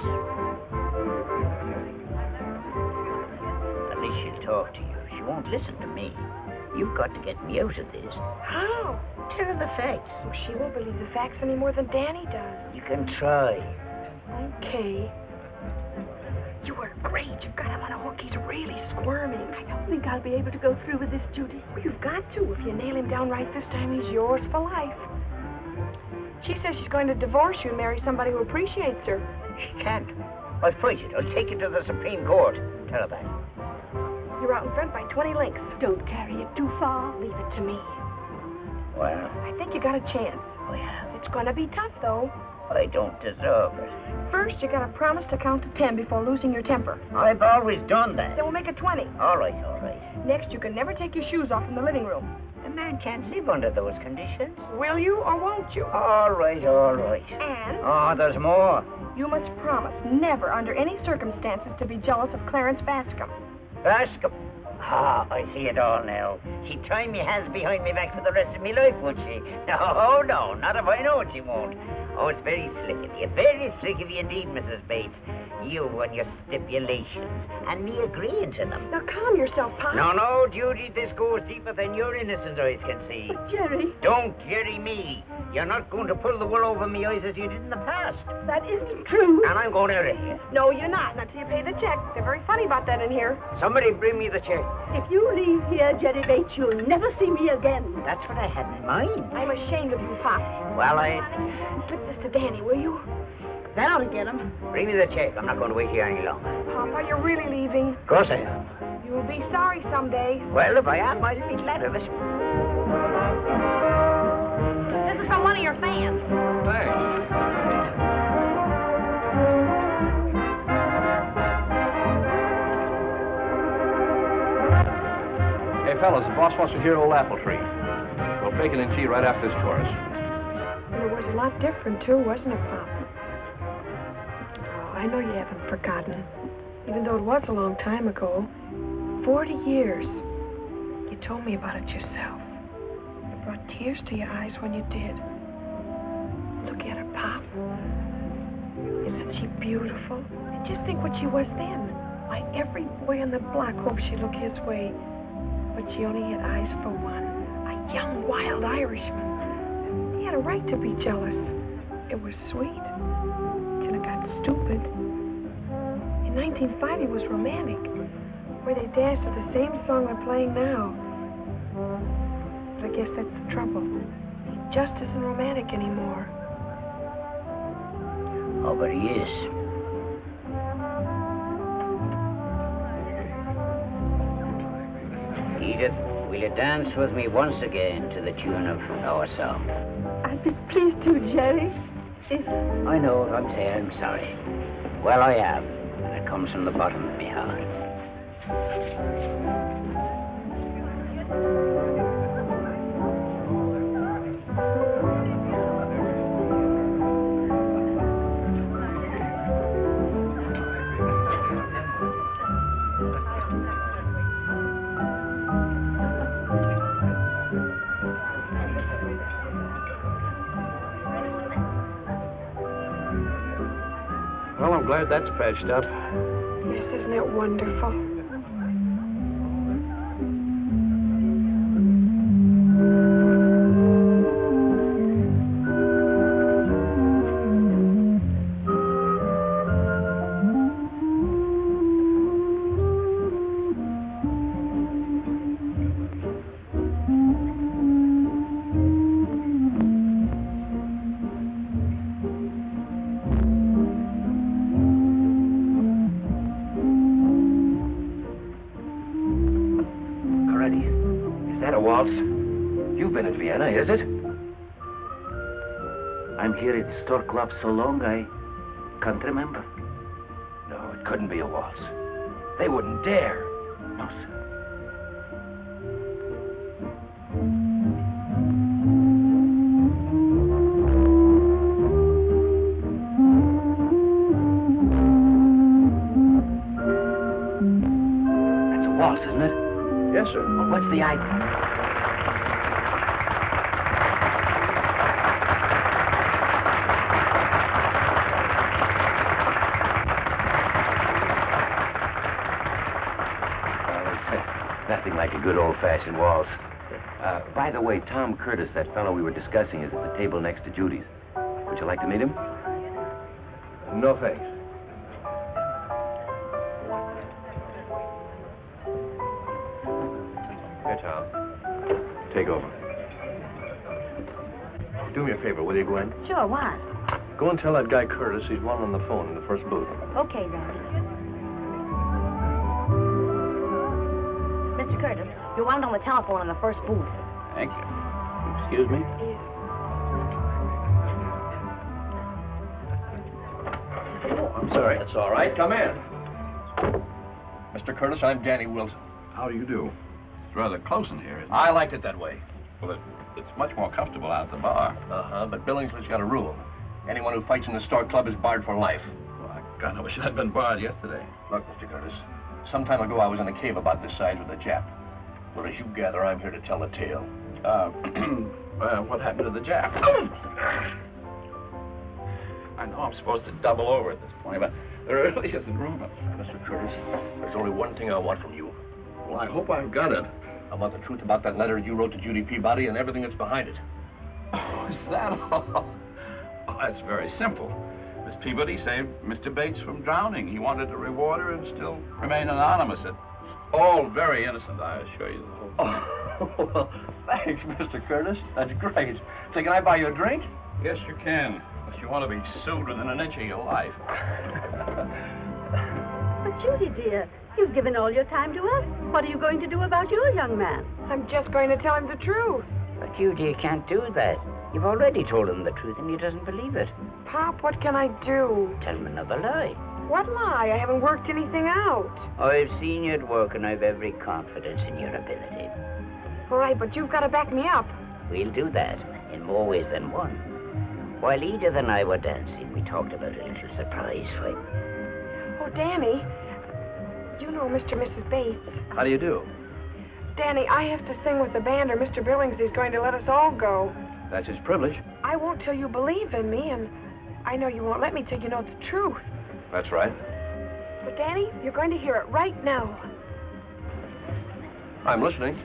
At least she'll talk to you. She won't listen to me. You've got to get me out of this. How? Tell her the facts. Oh, she won't believe the facts any more than Danny does. You can try. Okay. You were great. You've got him on a hook. He's really squirming. I don't think I'll be able to go through with this, Judy. Well, you've got to. If you nail him down right this time, he's yours for life. She says she's going to divorce you and marry somebody who appreciates her. She can't. I'll fight it. I'll take it to the Supreme Court. Tell her that. You're out in front by 20 lengths. Don't carry it too far. Leave it to me. Well, I think you got a chance. I have. It's going to be tough, though. I don't deserve it. First, you got to promise to count to 10 before losing your temper. I've always done that. Then we'll make it 20. All right, all right. Next, you can never take your shoes off in the living room. A man can't live under those conditions. Will you or won't you? All right, all right. And? Oh, there's more. You must promise never, under any circumstances, to be jealous of Clarence Bascom. Bascom? Ah, I see it all now. She'd tie me hands behind me back for the rest of my life, would she? No, no, not if I know it, she won't. Oh, it's very slick of you. Very slick of you indeed, Mrs. Bates. You and your stipulations. And me agreeing to them. Now, calm yourself, Pop. No, no, Judy, this goes deeper than your innocent eyes can see. But, Jerry... Don't Jerry me. You're not going to pull the wool over me eyes as you did in the past. That isn't true. And I'm going out of here. No, you're not until you pay the check. They're very funny about that in here. Somebody bring me the check. If you leave here, Jerry Bates, you'll never see me again. That's what I had in mind. I'm ashamed of you, Pop. Well, Slip this to Danny, will you? That ought to get him. Bring me the check. I'm not going to wait here any longer. Pop, are you really leaving? Of course I am. You'll be sorry someday. Well, if I am, I'll be glad of it. This is from one of your fans. Thanks. Hey, fellas, the boss wants to hear Old Apple Tree. We'll bacon and tea right after this chorus. It was a lot different, too, wasn't it, Pop? Oh, I know you haven't forgotten. Even though it was a long time ago. 40 years. You told me about it yourself. It brought tears to your eyes when you did. Look at her, Pop. Isn't she beautiful? And just think what she was then. Why, every boy on the block hoped she'd look his way. But she only had eyes for one, a young, wild Irishman. He had a right to be jealous. It was sweet, till it got stupid. In 1905, he was romantic, where they danced to the same song they're playing now. But I guess that's the trouble. He just isn't romantic anymore. Oh, but he is. Edith, will you dance with me once again to the tune of our song? I'd be pleased to, Jerry. If... I know what I'm saying. I'm sorry. Well, I am. And it comes from the bottom of my heart. Well, I'm glad that's patched up. Yes, isn't it wonderful? Is it? I'm here at the Stork Club so long, I can't remember. No, it couldn't be a waltz. They wouldn't dare. No, sir. That's a waltz, isn't it? Yes, sir. Well, what's the idea? Nothing like a good old-fashioned waltz. By the way, Tom Curtis, that fellow we were discussing, is at the table next to Judy's. Would you like to meet him? No, thanks. Here, Tom. Take over. Do me a favor, will you, Gwen? Sure, what? Go and tell that guy Curtis he's one on the phone in the first booth. Okay, Daddy. Mr. Curtis, you're wound on the telephone in the first booth. Thank you. Excuse me? Oh, I'm sorry. That's all right. Come in. Mr. Curtis, I'm Danny Wilson. How do you do? It's rather close in here, isn't it? I liked it that way. Well, it's much more comfortable out at the bar. Uh-huh, but Billingsley's got a rule. Anyone who fights in the Stork Club is barred for life. Well, I kind of wish I'd been barred yesterday. Look, Mr. Curtis, some time ago I was in a cave about this size with a Jap. Well, as you gather, I'm here to tell the tale. What happened to the Jap? I know I'm supposed to double over at this point, but there really isn't room. Mr. Curtis, there's only one thing I want from you. Well, I hope I've got it. I want the truth about that letter you wrote to Judy Peabody and everything that's behind it. Oh, is that all? Oh, that's very simple. Miss Peabody saved Mr. Bates from drowning. He wanted to reward her and still remain anonymous. It's all very innocent, I assure you. Oh, well, thanks, Mr. Curtis. That's great. Say, can I buy you a drink? Yes, you can. If you want to be sued within an inch of your life. But, Judy, dear, you've given all your time to us. What are you going to do about your young man? I'm just going to tell him the truth. But Judy, you can't do that. You've already told him the truth and he doesn't believe it. Pop, what can I do? Tell him another lie. What lie? I haven't worked anything out. I've seen you at work and I've every confidence in your ability. All right, but you've got to back me up. We'll do that in more ways than one. While Edith and I were dancing, we talked about a little surprise for you. Oh, Danny, you know Mr. and Mrs. Bates. How do you do? Danny, I have to sing with the band or Mr. Billingsley's going to let us all go. That's his privilege. I won't till you believe in me, and I know you won't let me till you know the truth. That's right. But, Danny, you're going to hear it right now. I'm listening.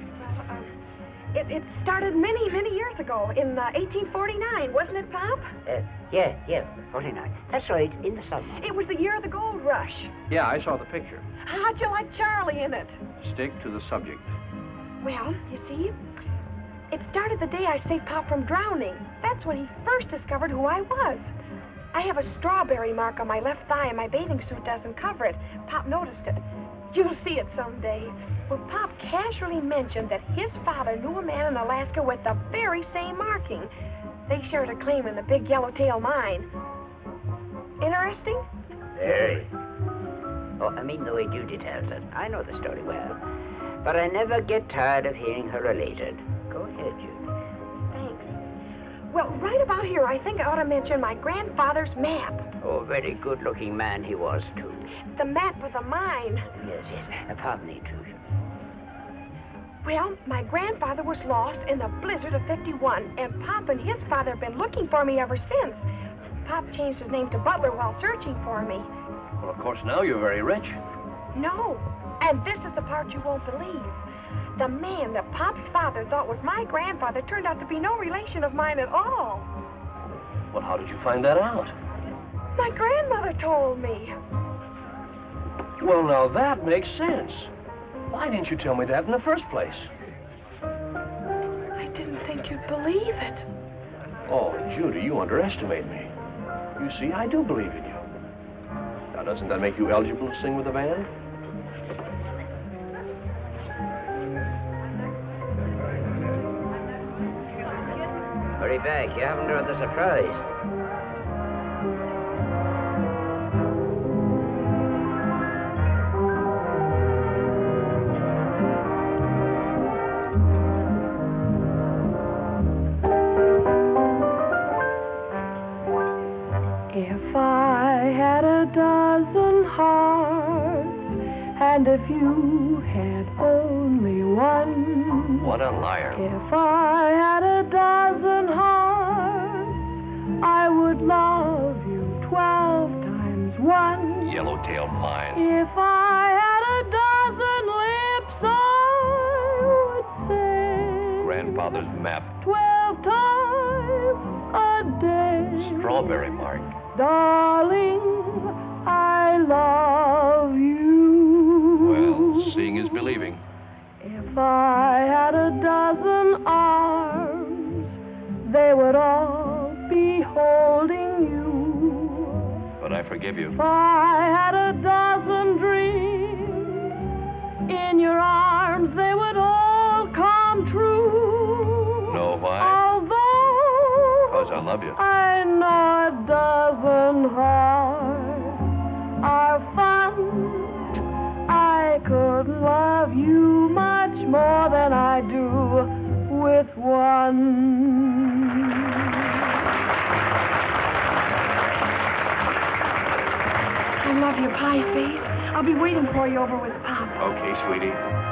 It started many, many years ago, in 1849, wasn't it, Pop? Yeah, 49. That's right, in the summer. It was the year of the gold rush. Yeah, I saw the picture. How'd you like Charlie in it? Stick to the subject. Well, you see, it started the day I saved Pop from drowning. That's when he first discovered who I was. I have a strawberry mark on my left thigh, and my bathing suit doesn't cover it. Pop noticed it. You'll see it someday. Well, Pop casually mentioned that his father knew a man in Alaska with the very same marking. They shared a claim in the big yellowtail mine. Interesting? Very. Oh, I mean the way Judy tells it. I know the story well. But I never get tired of hearing her related. Go ahead, Judy. Thanks. Well, right about here, I think I ought to mention my grandfather's map. Oh, very good-looking man he was, too. The map of the mine. Yes. Pardon the intrusion. Well, my grandfather was lost in the blizzard of '51, and Pop and his father have been looking for me ever since. Pop changed his name to Butler while searching for me. Well, of course, now you're very rich. No, and this is the part you won't believe. The man that Pop's father thought was my grandfather turned out to be no relation of mine at all. Well, how did you find that out? My grandmother told me. Well, now that makes sense. Why didn't you tell me that in the first place? I didn't think you'd believe it. Oh, Judy, you underestimate me. You see, I do believe in you. Now, doesn't that make you eligible to sing with the band? Hurry back, you haven't heard the surprise. If I had a dozen hearts, and if you had only one. What a liar. If I had a dozen hearts, I would love you 12 times 1. Yellowtail mine. If I had a dozen lips, I would say Grandfather's map. 12 times a day. Strawberry mark. Darling, I love you. Well, seeing is believing. If I had a dozen arms, they would all be holding you. But I forgive you. If I had a dozen dreams, in your arms they would all come true. No, why? Although 'Cause I love you. I know a dozen hearts are fun, I couldn't love you much more than I do with one. I love your pie face. I'll be waiting for you over with Pop. Okay, sweetie.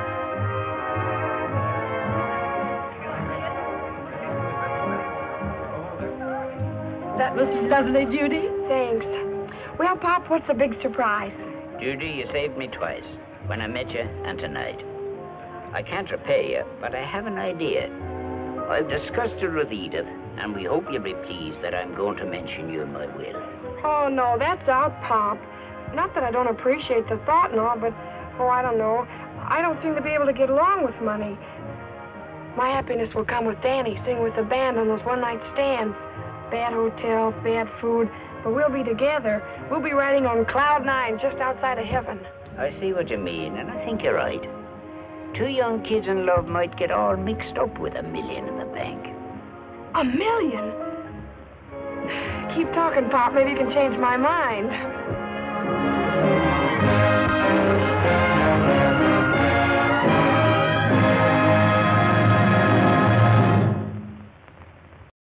That was lovely, Judy. Thanks. Well, Pop, what's the big surprise? Judy, you saved me twice. When I met you and tonight. I can't repay you, but I have an idea. I've discussed it with Edith, and we hope you'll be pleased that I'm going to mention you in my will. Oh, no, that's out, Pop. Not that I don't appreciate the thought and all, but, I don't know. I don't seem to be able to get along with money. My happiness will come with Danny singing with the band on those one-night stands. Bad hotels, bad food, but we'll be together. We'll be riding on Cloud 9 just outside of heaven. I see what you mean, and I think you're right. 2 young kids in love might get all mixed up with $1 million in the bank. $1 million? Keep talking, Pop. Maybe you can change my mind.